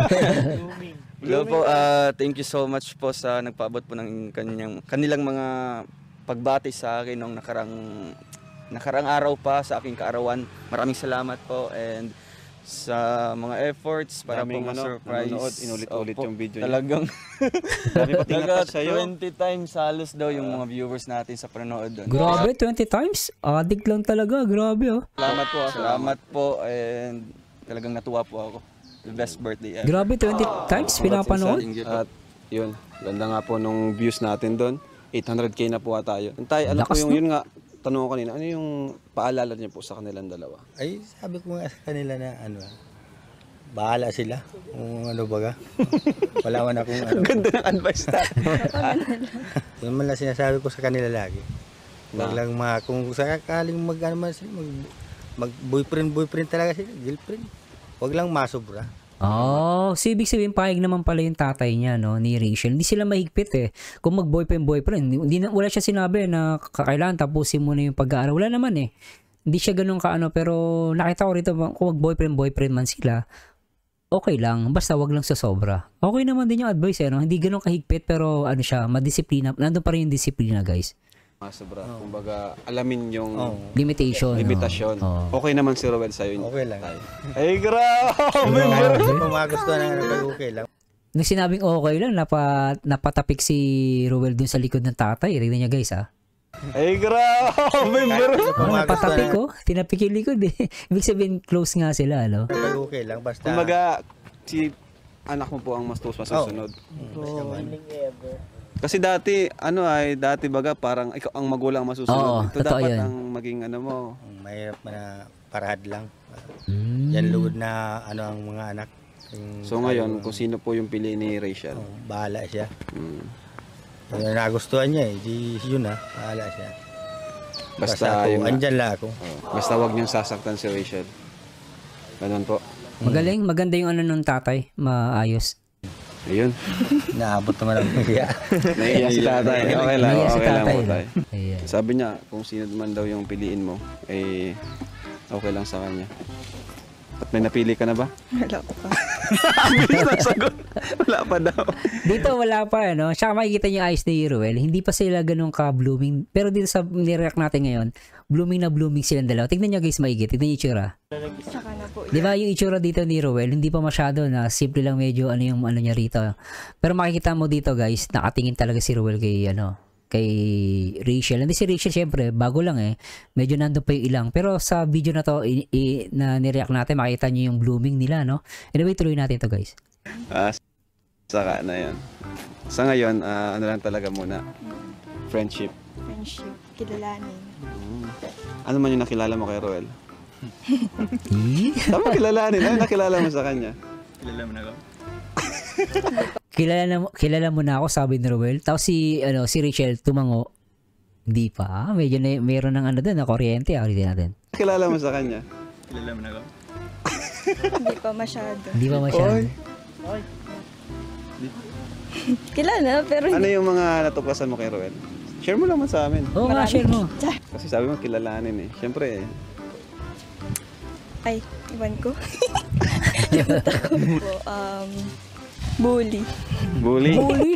Hello po, ah, thank you so much po sa nagpaabot po ng kanyang, kanilang mga pagbati sa akin nung nakarang, nakarang araw pa sa aking kaarawan. Maraming salamat po and sa mga efforts para Daming po ano, ma-surprise. nanonood, inulit-ulit Opo, yung video niya. Talagang Dami pati Naga natas sa'yo. twenty times halos daw yung mga viewers natin sa panonood doon. Grabe, twenty times? Addict lang talaga. Grabe oh. Salamat po. Salamat po and talagang natuwa po ako. The best birthday ever. Grabe, twenty times pinapanood. At yun, ganda nga po nung views natin doon. eight hundred K na po ata yun. Tay, alam ko Lakas, yung, no? yun nga, tanong ko kanina, ano yung paalala niyo po sa kanilang dalawa? Ay, sabi ko nga sa kanila na ano, bahala sila kung ano baga. Wala man akong ano. Ganda ng advice tayo. Yun man lang sinasabi ko sa kanila lagi. Wag lang mga, kung sakaling mag, ano man sila, mag, mag boyfriend, boyfriend talaga sila, girlfriend. Wag lang masobra. Oh, so ibig sabihin pahig naman pala yung tatay niya, no, ni Rachel. Hindi sila mahigpit eh. Kung mag-boyfriend, boyfriend, hindi na, wala siya sinabi na kailangan tapusin mo na yung pag-aaral. Wala naman eh. Hindi siya ganun kaano, pero nakita ko rito kung mag-boyfriend, boyfriend man sila, okay lang, basta wag lang sa sobra. Okay naman din yung advice eh, no? Hindi ganun kahigpit pero ano siya, madisiplina. Nandun pa rin yung disiplina, guys. Ah, sobra. Kumbaga, alamin yung Oh. Limitation. limitasyon. Oh. Okay naman si Roel sa'yo. Okay lang. Ay, grabe! Kung magustuhan ng ano, okay lang. Nung sinabing okay lang, napa, napatapik si Ruel dun sa likod ng tatay. Tignan niya guys ha. Ay, grabe! Oh, napatapik oh. Tinapik yung likod eh. Ibig sabihin close nga sila, no? Okay lang, basta. Kumbaga, si anak mo po ang mas tus masusunod. Oh. Kasi dati, ano ay, dati baga parang ikaw ang magulang Oo, masusunod. Ito totoo dapat yun. ang maging ano mo. Mahirap na parahad lang. Mm. Yan lugod na ano ang mga anak. Yung, So ngayon, kung sino po yung pili ni Rachel? oh, bahala siya. Mm. Yung nagustuhan niya eh, di yun na, bahala siya. Basta, Basta ako, yung, andyan lang ako. oh, basta wag niyong sasaktan si Rachel. Ganun po. Magaling, maganda yung ano nung tatay. Maayos. Ayun. Naabot naman ang iya. Naiiyak si tatay. Okay lang, Naiiyak si okay lang tatay, po no? tayo. Ayan. Sabi niya, kung sino man daw yung piliin mo, eh, okay lang sa kanya. At may napili ka na ba? Wala ko pa. Bilis na sagot. Wala pa daw. Dito wala pa, no? Tsaka makikita niyo yung eyes ni Ruel. Hindi pa sila ganun ka-blooming. Pero dito sa nireact natin ngayon, blooming na blooming silang dalawa. Tignan niyo guys, maigit. Tignan niyo yung itsura. Tsaka na po. Di ba yung itsura dito ni Ruel, hindi pa masyado na simple lang medyo ano yung ano niya rito. Pero makikita mo dito guys, nakatingin talaga si Ruel kay ano, kay Rachel. Hindi si Rachel syempre, bago lang eh. Medyo nandun pa yung ilang. Pero sa video na to, i- i- na nireact natin, makikita niyo yung blooming nila, no? Anyway, tuloy natin to guys. Ah, saka na yan. Sa ngayon, ah, ano lang talaga muna. Friendship. Friendship, kilalanin. Mm. Ano man yung nakilala mo kay Roel? Eh? Tama kilalanin. Ano nakilala mo sa kanya? Kilala mo na ako. kilala, na, mo- kilala mo na ako, sabi ni Ruel. Tapos si, ano, si Rachel tumango. Hindi pa. Medyo na, meron ng ano doon, na kuryente. Akitin natin. Nakilala mo sa kanya? Kilala mo na ako. Hindi pa masyado. Hindi pa masyado. Kilala, pero Ano hindi. yung mga natuklasan mo kay Roel? Share mo naman sa amin. Oo nga, share mo. Kasi sabi mo kilalanin eh. Siyempre eh. Ay, iwan ko. Nakalimutan ko po. Um, bully. Bully. Bully.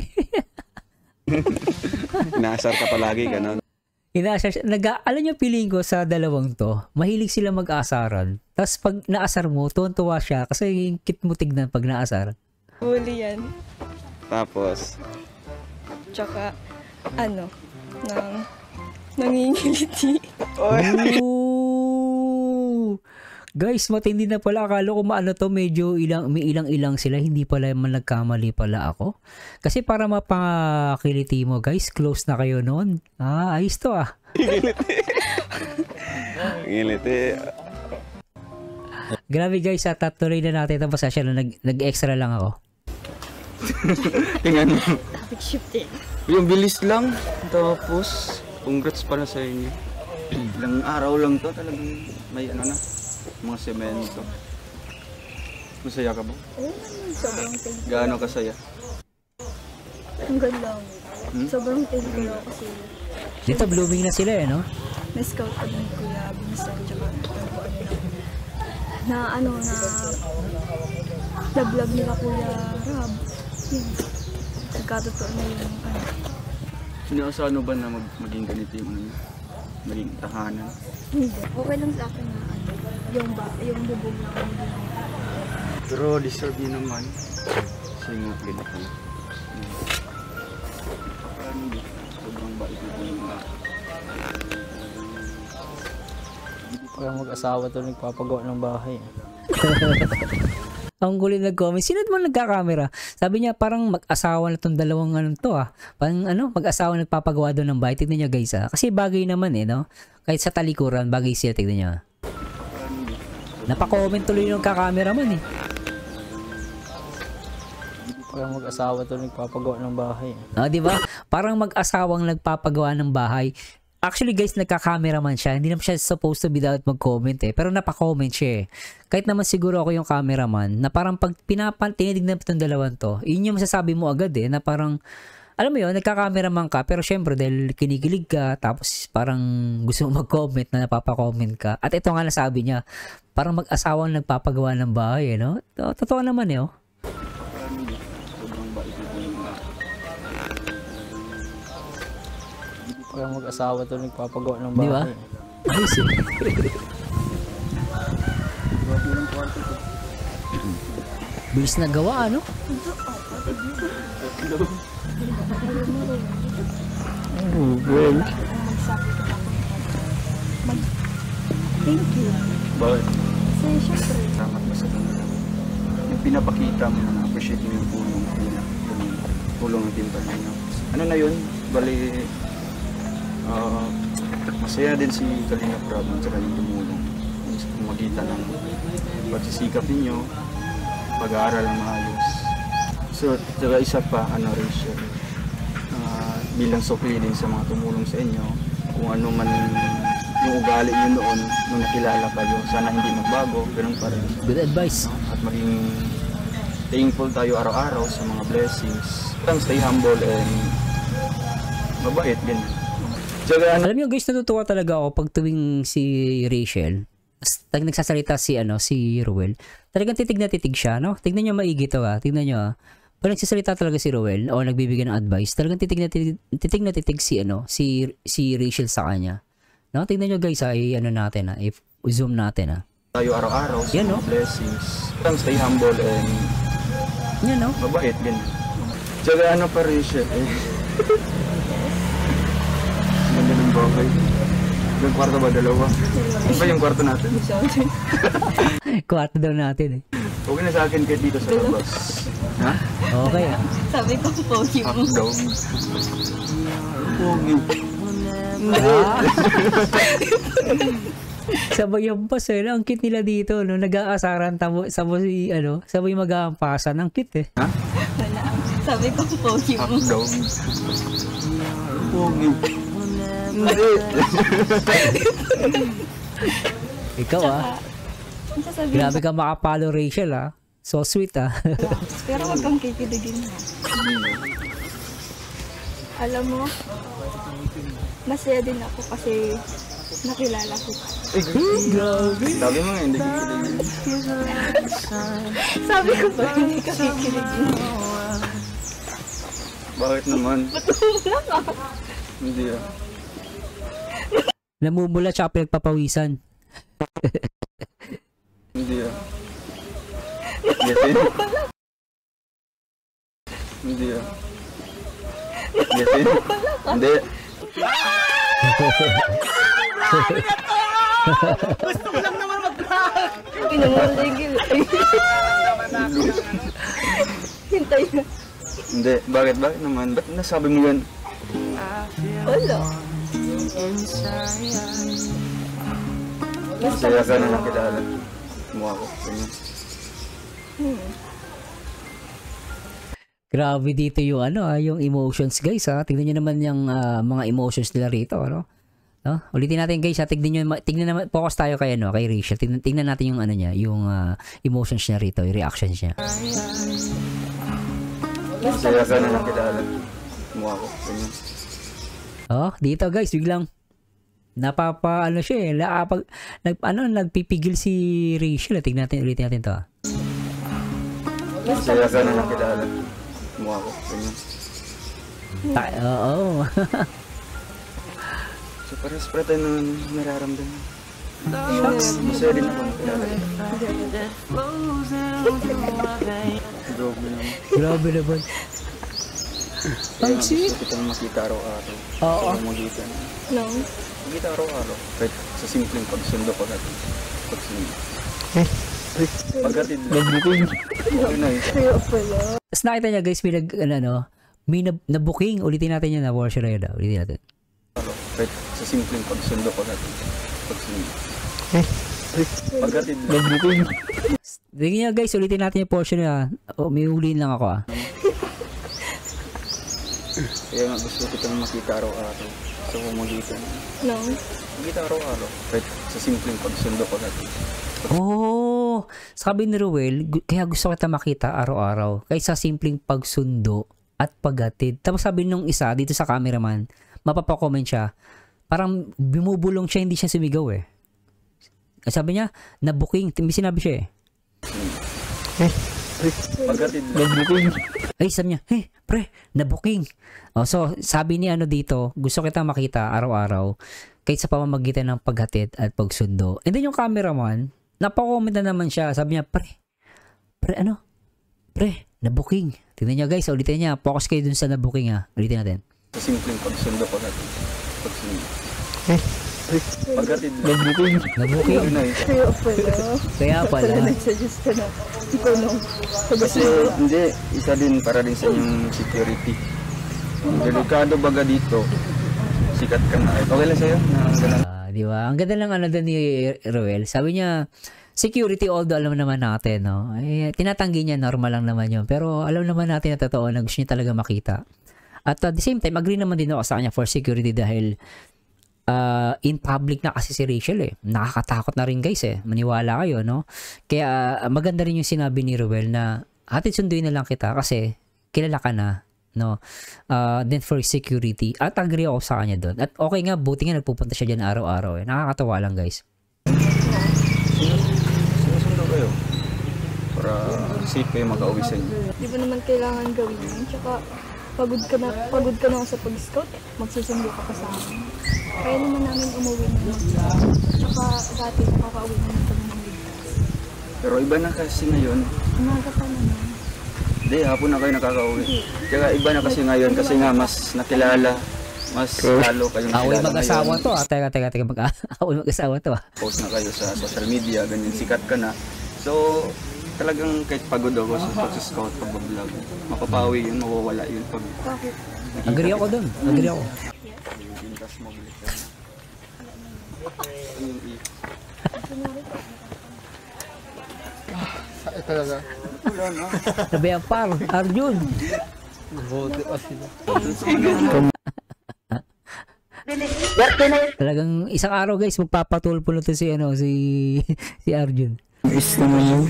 Inaasar ka palagi, ganon. Inaasar siya. Nag, alam niyo, feeling ko sa dalawang to, mahilig sila mag-aasaran. Tapos pag naasar mo, tuwan-tuwa siya kasi yung kit mo tignan pag naasar. Bully yan. Tapos, Tsaka, ano, nang nangingiliti. Ooh! Guys, matindi na pala. Akala ko maano to, medyo ilang, may ilang-ilang sila. Hindi pala man nagkamali pala ako. Kasi para mapangakiliti mo, guys, close na kayo noon. Ah, ayos to ah. ngiliti. Grabe guys, at tuloy na natin ito. Basta siya na nag, nag-extra lang ako. Tingnan mo. Topic shifting. Yung bilis lang. Tapos, congrats pala sa inyo. Ilang araw lang to, talagang may ano na, mga semento. Masaya ka ba? Oo, sobrang thank you. Gaano kasaya? Hanggang lang. Hmm? Sobrang thank you ako kasi Dito blooming na sila eh, no? na-scout ko ni Kuya Vincent tsaka na ano na na-vlog nila Kuya Rob. Yun. Nagkatotoo na yung ano. Sinasano ba na mag maging ganito yung ano niya? Maging tahanan? Hindi. Okay lang sa akin na ano. Yung ba, yung bubog na ano din. Pero deserve niya naman. Kasi nga ganito na. Parang hindi. Sobrang bait na po yung mga. Parang mag-asawa to nagpapagawa ng bahay. Ang kulit nag-comment. Sino naman nagka-camera? Sabi niya, parang mag-asawa na tong dalawang ano to ah. Parang ano, mag-asawa nagpapagawa doon ng bahay. Tignan niya guys ah. Kasi bagay naman eh, no? Kahit sa talikuran, bagay siya. Tignan niya. Napa-comment tuloy yung ka-cameraman eh. Parang mag-asawa to nagpapagawa ng bahay. Ah, di ba? Parang mag-asawang nagpapagawa ng bahay. Actually guys, nagka-cameraman siya. Hindi naman siya supposed to be dapat mag-comment eh. Pero napa-comment siya eh. Kahit naman siguro ako yung cameraman, na parang pag pinapan, tinitignan itong dalawan to, yun yung masasabi mo agad eh, na parang, alam mo yun, nagka-cameraman ka, pero syempre dahil kinikilig ka, tapos parang gusto mo mag-comment na napapa-comment ka. At ito nga nasabi niya, parang mag-asawang nagpapagawa ng bahay eh, no? Totoo naman eh, oh. Parang mag-asawa to nagpapagawa ng bahay. Di ba? Ayos eh. Bilis na gawa, ano? Oh, well. Thank you. Bakit? Kasi syempre, Salamat ka sa kanila. Yung pinapakita mo na appreciate mo yung tulong nila. Yung tulong ng Team Kalingap. Ano na yun? Bali, ah, masaya din si Kalingap Rob at saka yung tumulong. Yung magitan ng pagsisikap ninyo, pag-aaral ng maayos. So, saka isa pa, ano Rachel, ah, bilang sukli din sa mga tumulong sa inyo, kung ano man yung ugali nyo noon nung nakilala kayo, sana hindi magbago, ganun pa rin. Good advice. At maging thankful tayo araw-araw sa mga blessings. Stay humble and mabait din. Tsaka, Alam niyo guys, natutuwa talaga ako pag tuwing si Rachel, tag nagsasalita si ano si Ruel, talagang titig na titig siya, no? Tignan niyo maigi to ah. Tignan niyo ah. Pag nagsasalita talaga si Ruel o nagbibigay ng advice, talagang titig na titig, titig na titig si ano, si si Rachel sa kanya. No, tignan niyo guys, ay ano natin ah, if zoom natin ah. tayo araw-araw sa Yan, mga no? blessings. Stay humble and Yan no? mabait din. Tsaka ano pa rin siya eh. Ganda ng bagay. Yung kwarto ba? Dalawa? Ano ba yung kwarto natin? Kwarto daw natin eh. Okay na sa akin kahit dito sa labas. Ha? Okay ah. sabi ko pogi mo. Up daw. Pogi. Ah. Sabay yung pas eh. Ang cute nila dito, no? Nag-aasaran tamo, sabay si, ano, sabay mag-aampasan. Ang cute eh. Ha? Wala. Sabi ko pogi Up mo. daw. Pogi. Ikaw ah. Ang sasabihin Grabe ka makapalo Rachel ah. So sweet ah. pero wag kang kikiligin ha. Alam mo, masaya din ako kasi nakilala ko ka. Eh, grabe. Sabi mo nga, hindi kikiligin. Sabi ko ba hindi ka kikiligin? Bakit naman? Wala ka. Hindi ah. Namumula tsaka pinagpapawisan. Hindi ah. Yesin. Hindi ah. Yesin. Hindi. Gusto ko lang naman mag-vlog. Pinangaligil. Hintay na. Hindi. Bakit? Bakit naman? Ba't nasabi mo yan? Wala. Masaya ka na nakilala. Mukha ko. Ganyan. Hmm. Grabe dito yung ano ah, yung emotions guys ah. Tingnan niyo naman yung ah, mga emotions nila rito, ano? No? Ulitin natin guys, ha? Tignan niyo, tignan naman, focus tayo kay ano, kay Rachel. Tignan, tignan natin yung ano niya, yung ah, emotions niya rito, yung reactions niya. Masaya ka na nakilala. Mukha ko. Ganyan. Oh, dito guys, biglang napapa ano siya eh, napag, nag, ano, nagpipigil si Rachel. Tignan natin, ulitin natin to. Ah. Masaya ka na nakilala. Mukha ko. Ganyan. Ta- Oo. So parehas pala tayo na nararamdaman. Shucks, masaya din ako nakilala. Grabe naman. Grabe naman. Kaya nga gusto kitang makita araw-araw. Oo. Sa magitan. No. Makita araw-araw. Kahit sa simpleng pagsundo ko natin. Pagsundo. Pagkatid. Nag-booking. Okay na yun. Kaya pala. Tapos nakita niya guys, may nag, ano, no, may nab- na-booking. Ulitin natin yun na portion na yun. ah. Ulitin natin. Kahit sa simpleng pagsundo ko natin. Pagsundo. Pagkatid. Nag-booking. Tingnan niya guys, ulitin natin yung portion na. Oh, may ulitin lang ako ah. Kaya nga gusto kitang makita araw-araw. Sa pumulitan. No? Makita araw-araw. Kahit sa simpleng pagsundo ko natin. Oh, sabi ni Ruel, gu- kaya gusto kita makita araw-araw. Kaysa simpleng pagsundo at paghatid. Tapos sabi nung isa dito sa cameraman, mapapakomment siya, parang bumubulong siya, hindi siya sumigaw eh. Sabi niya, na-booking. May sinabi siya eh. Pagkatid. Nag-booking. Ay, sabi niya, hey, pre, na-booking. Oh, so, sabi ni ano dito, gusto kita makita araw-araw kahit sa pamamagitan ng paghatid at pagsundo. And then yung cameraman, napakomment na naman siya. Sabi niya, pre, pre, ano? Pre, na-booking. Tingnan niya guys, ulitin niya. Focus kayo dun sa na-booking ha. Ulitin natin. Sa simpleng pagsundo ko natin. Pagsundo. Pagkatid. Nag-booking. Na-booking. Okay na yun. Kaya pala. Kaya pala. Pala nagsuggest ka na. Ikaw no? Kasi hindi, isa din para din sa inyong security. Delikado baga dito. Sikat ka na. Okay lang sa'yo? Na, ganun. Ah, di ba? Ang ganda lang ano doon ni Roel. Sabi niya, security, although alam naman natin, no? Eh, tinatanggi niya, normal lang naman yun. Pero alam naman natin na totoo na gusto niya talaga makita. At at the same time, agree naman din ako sa kanya for security dahil uh, in public na kasi si Rachel eh. Nakakatakot na rin guys eh. Maniwala kayo, no? Kaya uh, maganda rin yung sinabi ni Roel na hatid sunduin na lang kita kasi kilala ka na, no? Uh, then for security. At agree ako sa kanya doon. At okay nga, buti nga nagpupunta siya dyan araw-araw eh. Nakakatawa lang guys. Sinusundo kayo. Para safe kayo mag-auwi sa inyo. Di ba naman kailangan gawin yun? Tsaka pagod ka na, pagod ka na sa pag-scout, magsusundo ka pa sa amin. Kaya naman namin umuwi na lang. Tsaka dati nakaka-uwi naman kami ng ligtas. Pero iba na kasi ngayon. Umaga pa naman. Hindi, hapon na kayo nakaka-uwi. Kaya iba na kasi ngayon kasi nga mas nakilala. Mas lalo kayong Away kilala mag-asawa ngayon. to ah. Teka, teka, teka. Mag-away mag-asawa to ah. Post na kayo sa social media, ganyan, sikat ka na. So, talagang kahit pagod ako sa pag-scout, pag-vlog, mapapawi yun, mawawala yun pag Bakit? Agree ako doon. Agree ako. yung tas mo ulit. Ano yung i- Sakit talaga. Wala na. Sabi ang par, Arjun. Bote pa sila. Talagang isang araw guys, magpapatulpo na to si, ano, si, si Arjun. Is naman yun.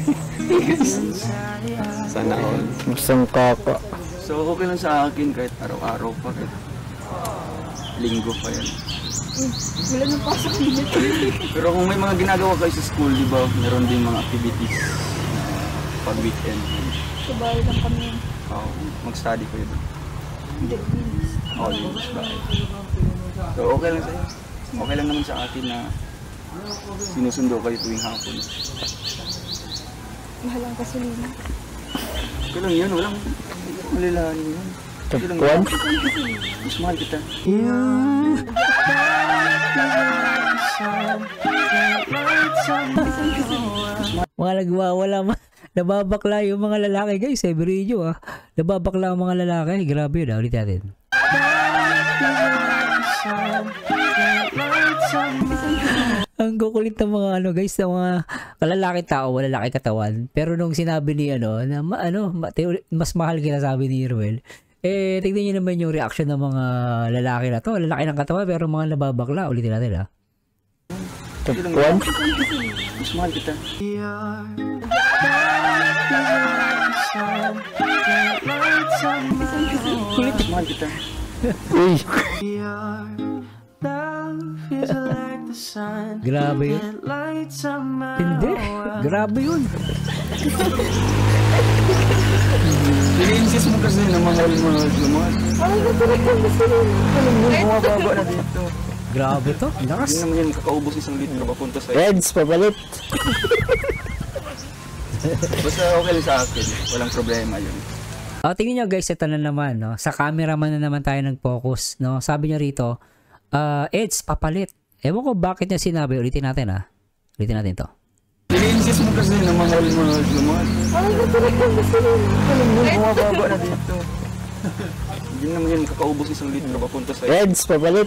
Sana all. Isang kaka. So, okay lang sa akin kahit araw-araw pa, kahit linggo pa yan. Wala nang pasok dito. Pero kung may mga ginagawa kayo sa school, di ba, meron din mga activities na pag weekend. Sa bahay lang kami. Oh, mag-study kayo doon. Hindi, bilis. Oh, yun, sa bahay. So, okay lang sa'yo. Okay lang naman sa akin na sinusundo kayo tuwing hapon. Mahal ang kasulina. Okay lang yun, walang malilahanin yun. Okay lang One? yun. Mas mahal kita. Mga nagwawala, ma- nababakla yung mga lalaki guys. Eh, video ah. Nababakla ang mga lalaki. Grabe yun ah. Ulit natin. Ang kukulit ng mga ano guys, ng mga kalalaki tao, lalaki katawan. Pero nung sinabi ni ano, na ma, ano, ma, teori- mas mahal kita, sabi ni Ruel, eh, tignan nyo naman yung reaction ng mga lalaki na to. Lalaki ng katawan, pero mga nababakla. Ulitin natin ah. Okay lang One? yun. Mas mahal kita. Kulit. Mas mahal kita. Uy! Grabe yun. Hindi. Grabe yun. I-insist mo kasi na mahal, mahal, mahal. Ay, natulog yung gasolina. Alam mo, bumababa na dito. Grabe to. Hindi Lakas. naman yan kakaubos isang litro papunta sa'yo. Reds, papalit. Basta okay lang sa akin. Walang problema yun. Oh, tingnan nyo guys, ito na naman, no? Sa cameraman na naman tayo nag-focus, no? Sabi niya rito, uh, Eds, papalit. Ewan ko bakit niya sinabi. Ulitin natin, ah. Ulitin natin to. Ini-insist mo kasi na mahal mo naman. Ay, gusto rin yung gusto rin. Alam mo, bumababa na dito. Hindi naman yan kakaubos isang litro papunta sa Reds, papalit.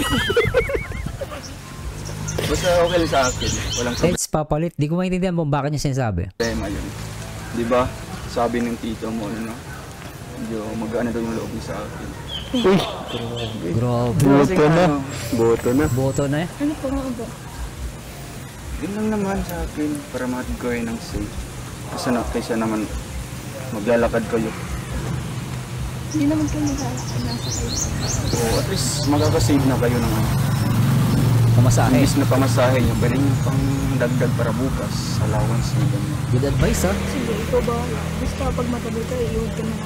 Basta okay lang sa akin. Walang Reds, papalit. Di ko maintindihan kung bakit niya sinasabi. problema yun. Di ba? Sabi ng tito mo, ano no? Medyo mag-ano daw yung loob niya sa akin. Uy, Grabe. Kasi boto na. ano, Boto na. Boto na eh. Ano po nga ba? yun lang naman sa akin para mag-gawin ng safe. Kasi na, kaysa naman maglalakad kayo. Hindi naman kayo naglalakad. Nasa kayo. So at least magkakasave na kayo ng ano. Pamasahe. Imbis na pamasahe nyo, pwede nyo pang dagdag para bukas. Allowance nyo ganyan. Good advice ha. Sige, ikaw ba? Basta pag matagal ka, i-hold ka na lang.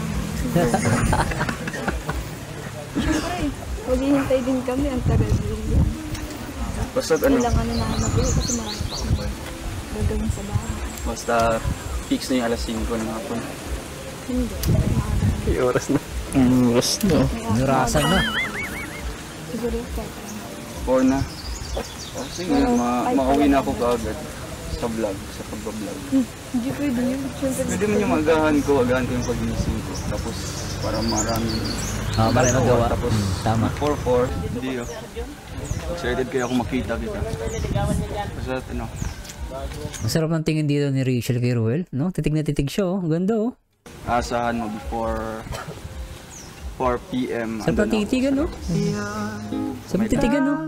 Siyempre, maghihintay din kami. Ang tagal din yan. Basta ano, Kailangan na namin mag-iwi kasi marami pa akong gagawin sa bahay. basta fix na yung alas singko ng hapon. Hindi. Maaga. May oras na. Mm, oras na. May Nurasan na. Siguro yung pwede. Or na. Oh, sige, ma makauwi na ako kaagad sa vlog, sa pagbablog. Hindi pwede yun. Siyempre, Pwede mo yung agahan ko, agahan ko yung pagising ko. Tapos para marami. Ah, marami magawa. Tapos Hmm, tama. four four, hindi oh. Excited kayo ako makita kita. Basta ano, Ang sarap ng tingin dito ni Rachel kay Ruel. No? Titig na titig siya oh. Ang ganda oh. asahan mo before four p m Sarap ng titigan no? Sarap ng titigan no?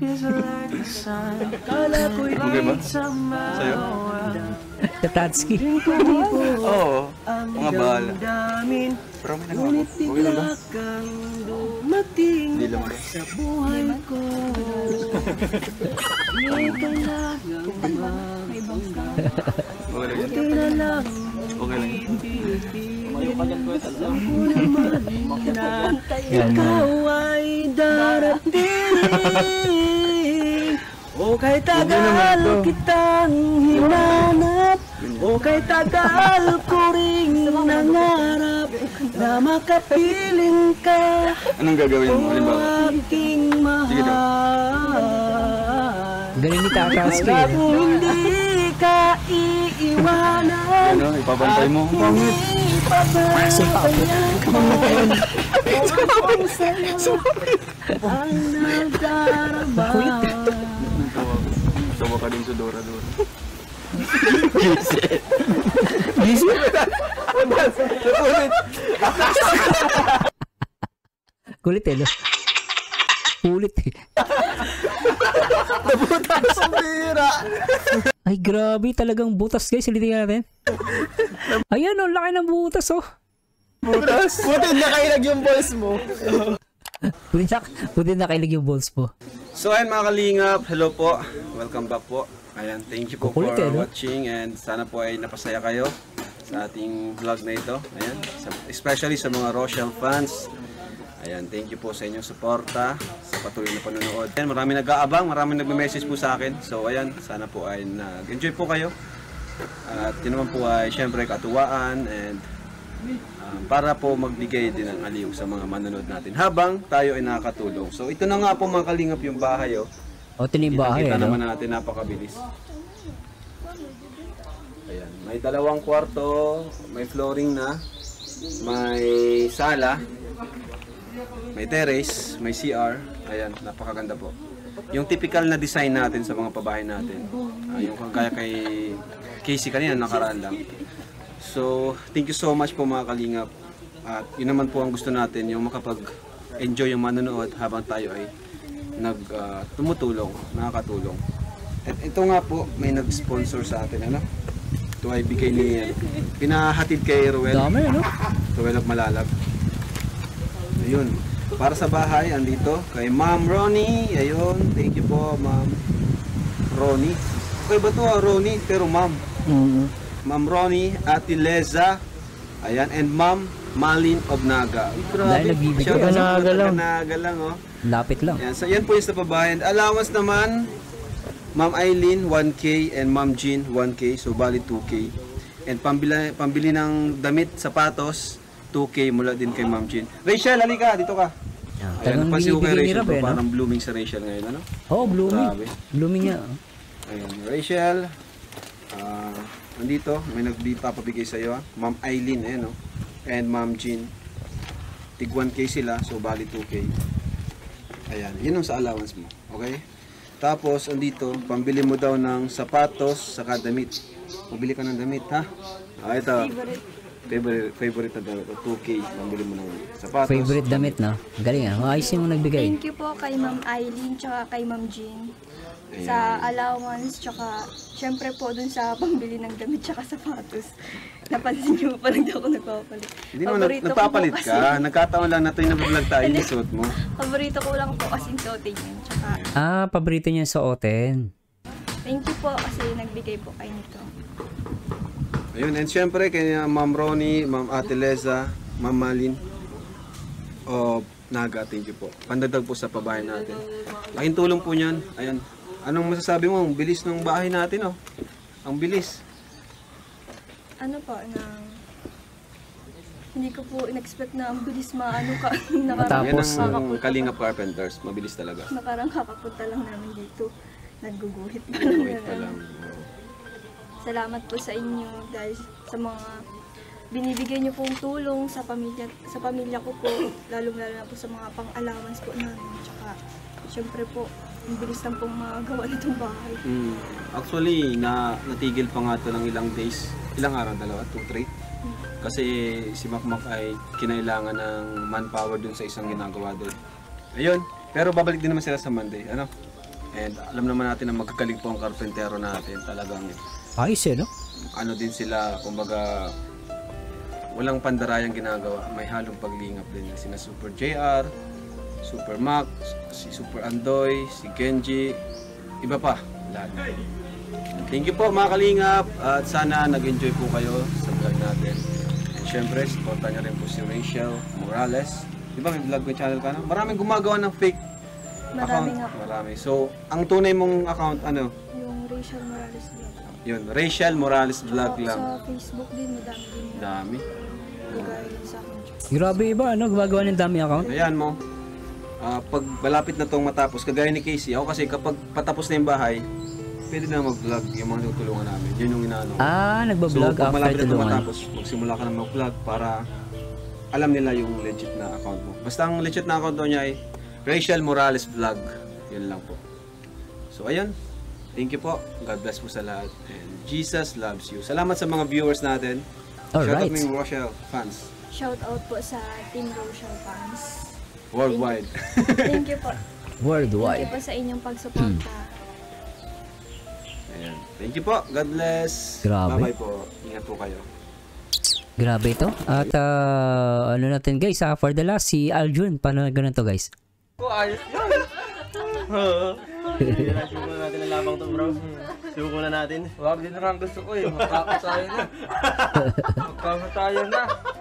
Okay ba? Sa'yo? Tatatsky. Oo, mga bahala. Pero may nagawa ko. Okay lang ba? Hindi lang ba? Okay lang yan? Okay lang yan? Ikaw ay darating. O kay tagal kitang hinanap. O kay tagal ko ring nangarap na makapiling ka. Anong gagawin mo? Halimbawa? Aking Sige daw. mahal. Galing ni Tatatsky. At Eh. hindi ka iiwanan. Ano, ipabantay mo? Ang pangit. Ang nagdarama. Sawa ka din sa Dora Dora. Kulit eh no? Kulit eh. Ay grabe talagang butas guys. Silitingnan natin. Ayan oh, laki ng butas oh. Butas. Buti nakailag yung balls mo. Buti na, buti na kailig yung balls po. So ayun mga kalingap, hello po. Welcome back po. Ayan, thank you po for Kukulit eh, no? watching and sana po ay napasaya kayo sa ating vlog na ito. Ayan, sa- especially sa mga Rochelle fans. Ayan, thank you po sa inyong suporta, sa patuloy na panonood. Ayan, marami nag-aabang, marami nagme-message po sa akin. So ayan, sana po ay nag-enjoy po kayo. At yun naman po ay syempre katuwaan and um, para po magbigay din ng aliw sa mga manonood natin habang tayo ay nakakatulong. So ito na nga po mga kalingap yung bahay oh. O ito na yung bahay Kita ano? naman natin napakabilis. Ayan, may dalawang kwarto, may flooring na, may sala, may terrace, may C R. Ayan, napakaganda po. Yung typical na design natin sa mga pabahay natin. Uh, yung kagaya kay Casey kanina, nakaraan lang. So, thank you so much po mga kalingap. At yun naman po ang gusto natin, yung makapag-enjoy yung manonood habang tayo ay nag uh, tumutulong, nakakatulong. At ito nga po, may nag-sponsor sa atin, ano? Ito ay bigay ni, uh, pinahatid kay Ruel. Dami ano? Ruel of Malalag. Ayun. Para sa bahay, andito, kay Ma'am Ronnie. Ayun, thank you po, Ma'am Ronnie. Okay ba ito, ah, Ronnie? Pero Ma'am. Mm. Ma'am Ronnie, Ate Leza. Ayan, and Ma'am Malin of Naga. Ay, grabe. Dahil nagbibigay, Shout out ano? sa mga Naga lang. Naga lang, oh. Lapit lang. Yan, so yan po yung sa pabahay. And allowance naman, Ma'am Eileen, one K, and Ma'am Jean, one K, so bali two K. And pambili, pambili ng damit, sapatos, two K mula din kay Ma'am Jean. Rachel, halika, dito ka. Ayan, Talagang napansin ko kay binibigay ni Rachel, Rab eh, no? parang blooming sa Rachel ngayon, ano? Oh, blooming. Grabe. Blooming niya. Ayan, Rachel, Ah, nandito, may nagpapabigay sa iyo, Ma'am Eileen, eh, no? And Ma'am Jean. Tig one K sila, so bali two K. Ayan, yun ang sa allowance mo. Okay? Tapos, andito, pambili mo daw ng sapatos, saka damit. Pabili ka ng damit, ha? Ah, ito. Favorite, favorite na damit. two K, pambili mo ng sapatos. Favorite damit, no? Galing ah. Ayos yung nagbigay. Thank you po kay Ma'am Eileen tsaka kay Ma'am Jean sa allowance tsaka syempre po dun sa pambili ng damit tsaka sapatos. Napansin niyo pa lang daw ako nagpapalit. Hindi naman nagpapalit ka. Kasi, nagkataon lang na ito yung nag-vlog tayo, isuot mo. Paborito ko lang po kasi suotin yun. Tsaka, Ah, paborito niya suotin. thank you po kasi nagbigay po kayo nito. Ayun, and syempre kay Ma'am Ronnie, Ma'am Ate Leza, Ma'am Malin. Oh, Naga, thank you po. Pandadag po sa pabahay natin. Laking tulong po niyan. Ayan. Anong masasabi mo? Ang bilis ng bahay natin, oh. Ang bilis. Ano po, na hindi ko po in-expect na ang bilis maano ka. Nakarang Yan ang Kalingap Carpenters. Mabilis talaga. Nakarang kakapunta lang namin dito. Nagguguhit pa lang. Wait pa lang. Salamat po sa inyo dahil sa mga binibigay niyo pong tulong sa pamilya sa pamilya ko po, lalong-lalo na po sa mga pang-allowance po namin. Tsaka, syempre po, ang bilis lang pong magawa nitong bahay. Mm. Actually, na natigil pa nga ito ng ilang days. Ilang araw? Dalawa? Two, three? Hmm. Kasi si Makmak ay kinailangan ng manpower dun sa isang ginagawa doon. Ayun. Pero babalik din naman sila sa Monday. Ano? And alam naman natin na magkagaling po ang karpentero natin. Talagang ayos eh, no? ano din sila, kumbaga walang pandarayang ginagawa. May halong paglingap din. Sina Super J R, Super Mac, si Super Andoy, si Genji, iba pa, lahat. Thank you po mga kalingap at sana nag-enjoy po kayo sa vlog natin. And syempre, supportan niyo rin po si Rachel Morales. Di ba may vlog may channel ka na? Maraming gumagawa ng fake Marami account. nga po. Marami. So, ang tunay mong account, ano? Yung Rachel Morales vlog. Yun, Rachel Morales vlog lang. Sa Facebook din, madami din. Dami. Bigay sa akin. Grabe iba, ano? Gumagawa ng dami account. Ayan mo. Uh, pag malapit na itong matapos, kagaya ni Casey, ako kasi kapag patapos na yung bahay, pwede na mag-vlog yung mga tutulungan namin. Yun yung inaano. Ah, nagbablog so, pag after malapit na itong tulungan. matapos, magsimula ka na mag-vlog para alam nila yung legit na account mo. Basta ang legit na account niya ay Rachel Morales Vlog. Yun lang po. So, ayun. Thank you po. God bless po sa lahat. And Jesus loves you. Salamat sa mga viewers natin. Alright. Shout out mga Rochelle fans. Shout out po sa Team Rochelle fans. Worldwide. Thank you po. Worldwide. Thank you po sa inyong pagsuporta. Ayan. Thank you po. God bless. Grabe. Bye-bye po. Ingat po kayo. Grabe ito. At uh, ano natin guys, ah, for the last, si Aljun. Paano ganun to guys? Oh, ayos yun. Suko na natin ang labang to, bro. Suko na natin. Wag din na gusto ko eh. Magkakatayo na. Magkakatayo na.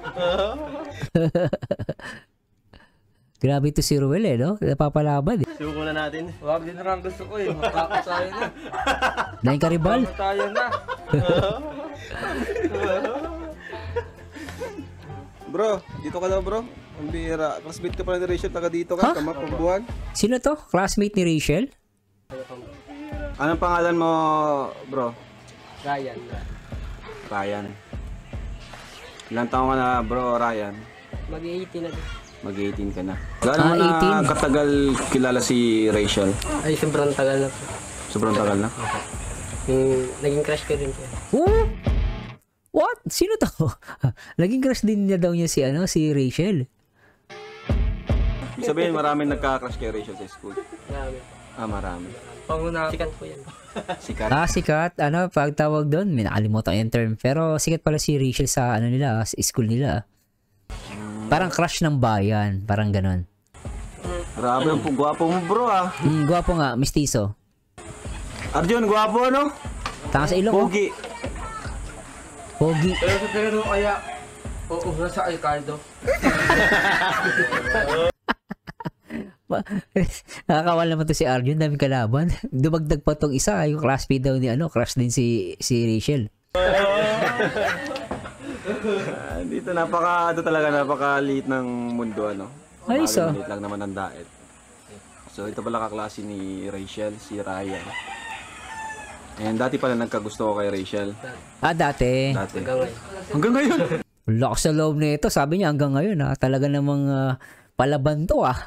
Grabe ito si Ruel eh, no? Napapalaban eh. Suko na natin. Wag din na gusto ko eh. Magkakatayo na. Nain Karibal. Magkakatayo na. Bro, dito ka daw bro. Ang bira. Classmate ka pala ni Rachel. Taga dito ka. Huh? Tama pagbuwan. Sino to? Classmate ni Rachel? Anong pangalan mo bro? Ryan. Ryan. Ilang taon ka na bro Ryan? mag-eighteen na din. mag-eighteen ka na. Gaano Ah, mo na eighteen. katagal kilala si Rachel? Ay, sobrang tagal na po. Sobrang tagal na. Yung naging crush ko rin siya. Oh? What? Sino to? Laging crush din niya daw niya si ano, si Rachel. Ibig sabihin maraming nagka-crush kay Rachel sa school. Marami. Ah, marami. Panguna, sikat po yan. Sikat. Ah, sikat. Ano, pagtawag doon, may nakalimutan yung term. Pero sikat pala si Rachel sa ano nila, sa school nila. Parang crush ng bayan, parang ganon. Grabe ang gwapo mo bro ah. Hmm, gwapo nga, mistiso. Arjun, gwapo ano? Tanga sa ilong. oh. Pogi. Pogi. Pero sa pero kaya, oo, nasa Ricardo. Nakakawal naman to si Arjun, daming kalaban. Dumagdag pa tong isa, yung classmate daw ni ano, crush din si si Rachel. Ah, dito napaka, ito talaga napakaliit ng mundo ano. Ay, so. Maliit lang naman ang daet. So ito pala kaklase ni Rachel, si Ryan. And dati pala nagkagusto ko kay Rachel. Ah, dati. Dati. Hanggang ngayon. Lakas sa loob nito. Sabi niya hanggang ngayon ha. Talaga namang uh, palaban to ah.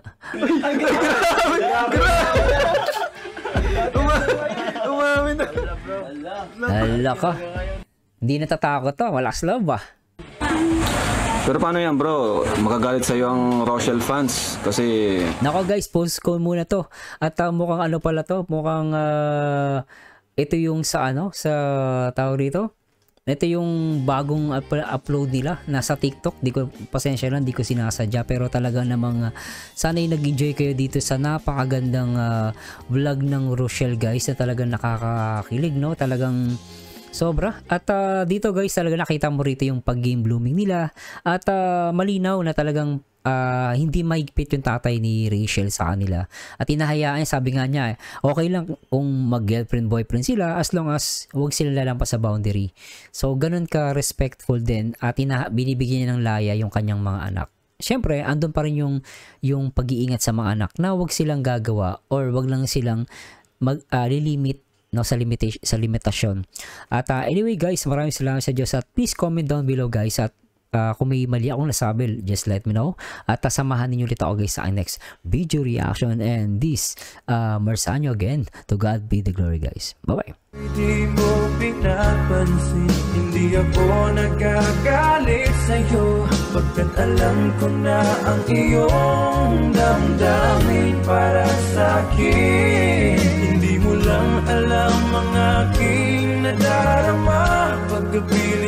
Umamin na. Hala ka. Hindi natatakot to. Malakas loob ah. Pero paano yan bro? Magagalit sa'yo ang Rochelle fans kasi... Nako guys, post ko muna to. At uh, mukhang ano pala to, mukhang uh, ito yung sa ano, sa tao rito. Ito yung bagong up- upload nila, nasa TikTok. Di ko, pasensya lang, di ko sinasadya. Pero talaga namang uh, sana'y nag-enjoy kayo dito sa napakagandang uh, vlog ng Rochelle guys na talagang nakakakilig, no? Talagang... sobra. At uh, dito guys talaga nakita mo rito yung pag-game blooming nila at uh, malinaw na talagang uh, hindi mahigpit yung tatay ni Rachel sa kanila. At hinahayaan, sabi nga niya, okay lang kung mag-girlfriend boyfriend sila as long as huwag sila lalampas sa boundary. So ganun ka respectful din at ina- binibigyan niya ng laya yung kanyang mga anak. Siyempre, andun pa rin yung, yung pag-iingat sa mga anak na huwag silang gagawa or huwag lang silang mag, uh, lilimit no sa limitation sa limitasyon. At uh, anyway guys, maraming salamat sa Diyos at please comment down below guys at uh, kung may mali akong nasabi, just let me know. At uh, samahan niyo ulit ako guys sa next video reaction and this uh, Marsanyo again. To God be the glory guys. Bye-bye. Hindi mo pinapansin, hindi ako nagagalit sa'yo pagkat alam ko na ang iyong damdamin para sa'kin. Hindi mo lang alam ang aking nadarama paggabi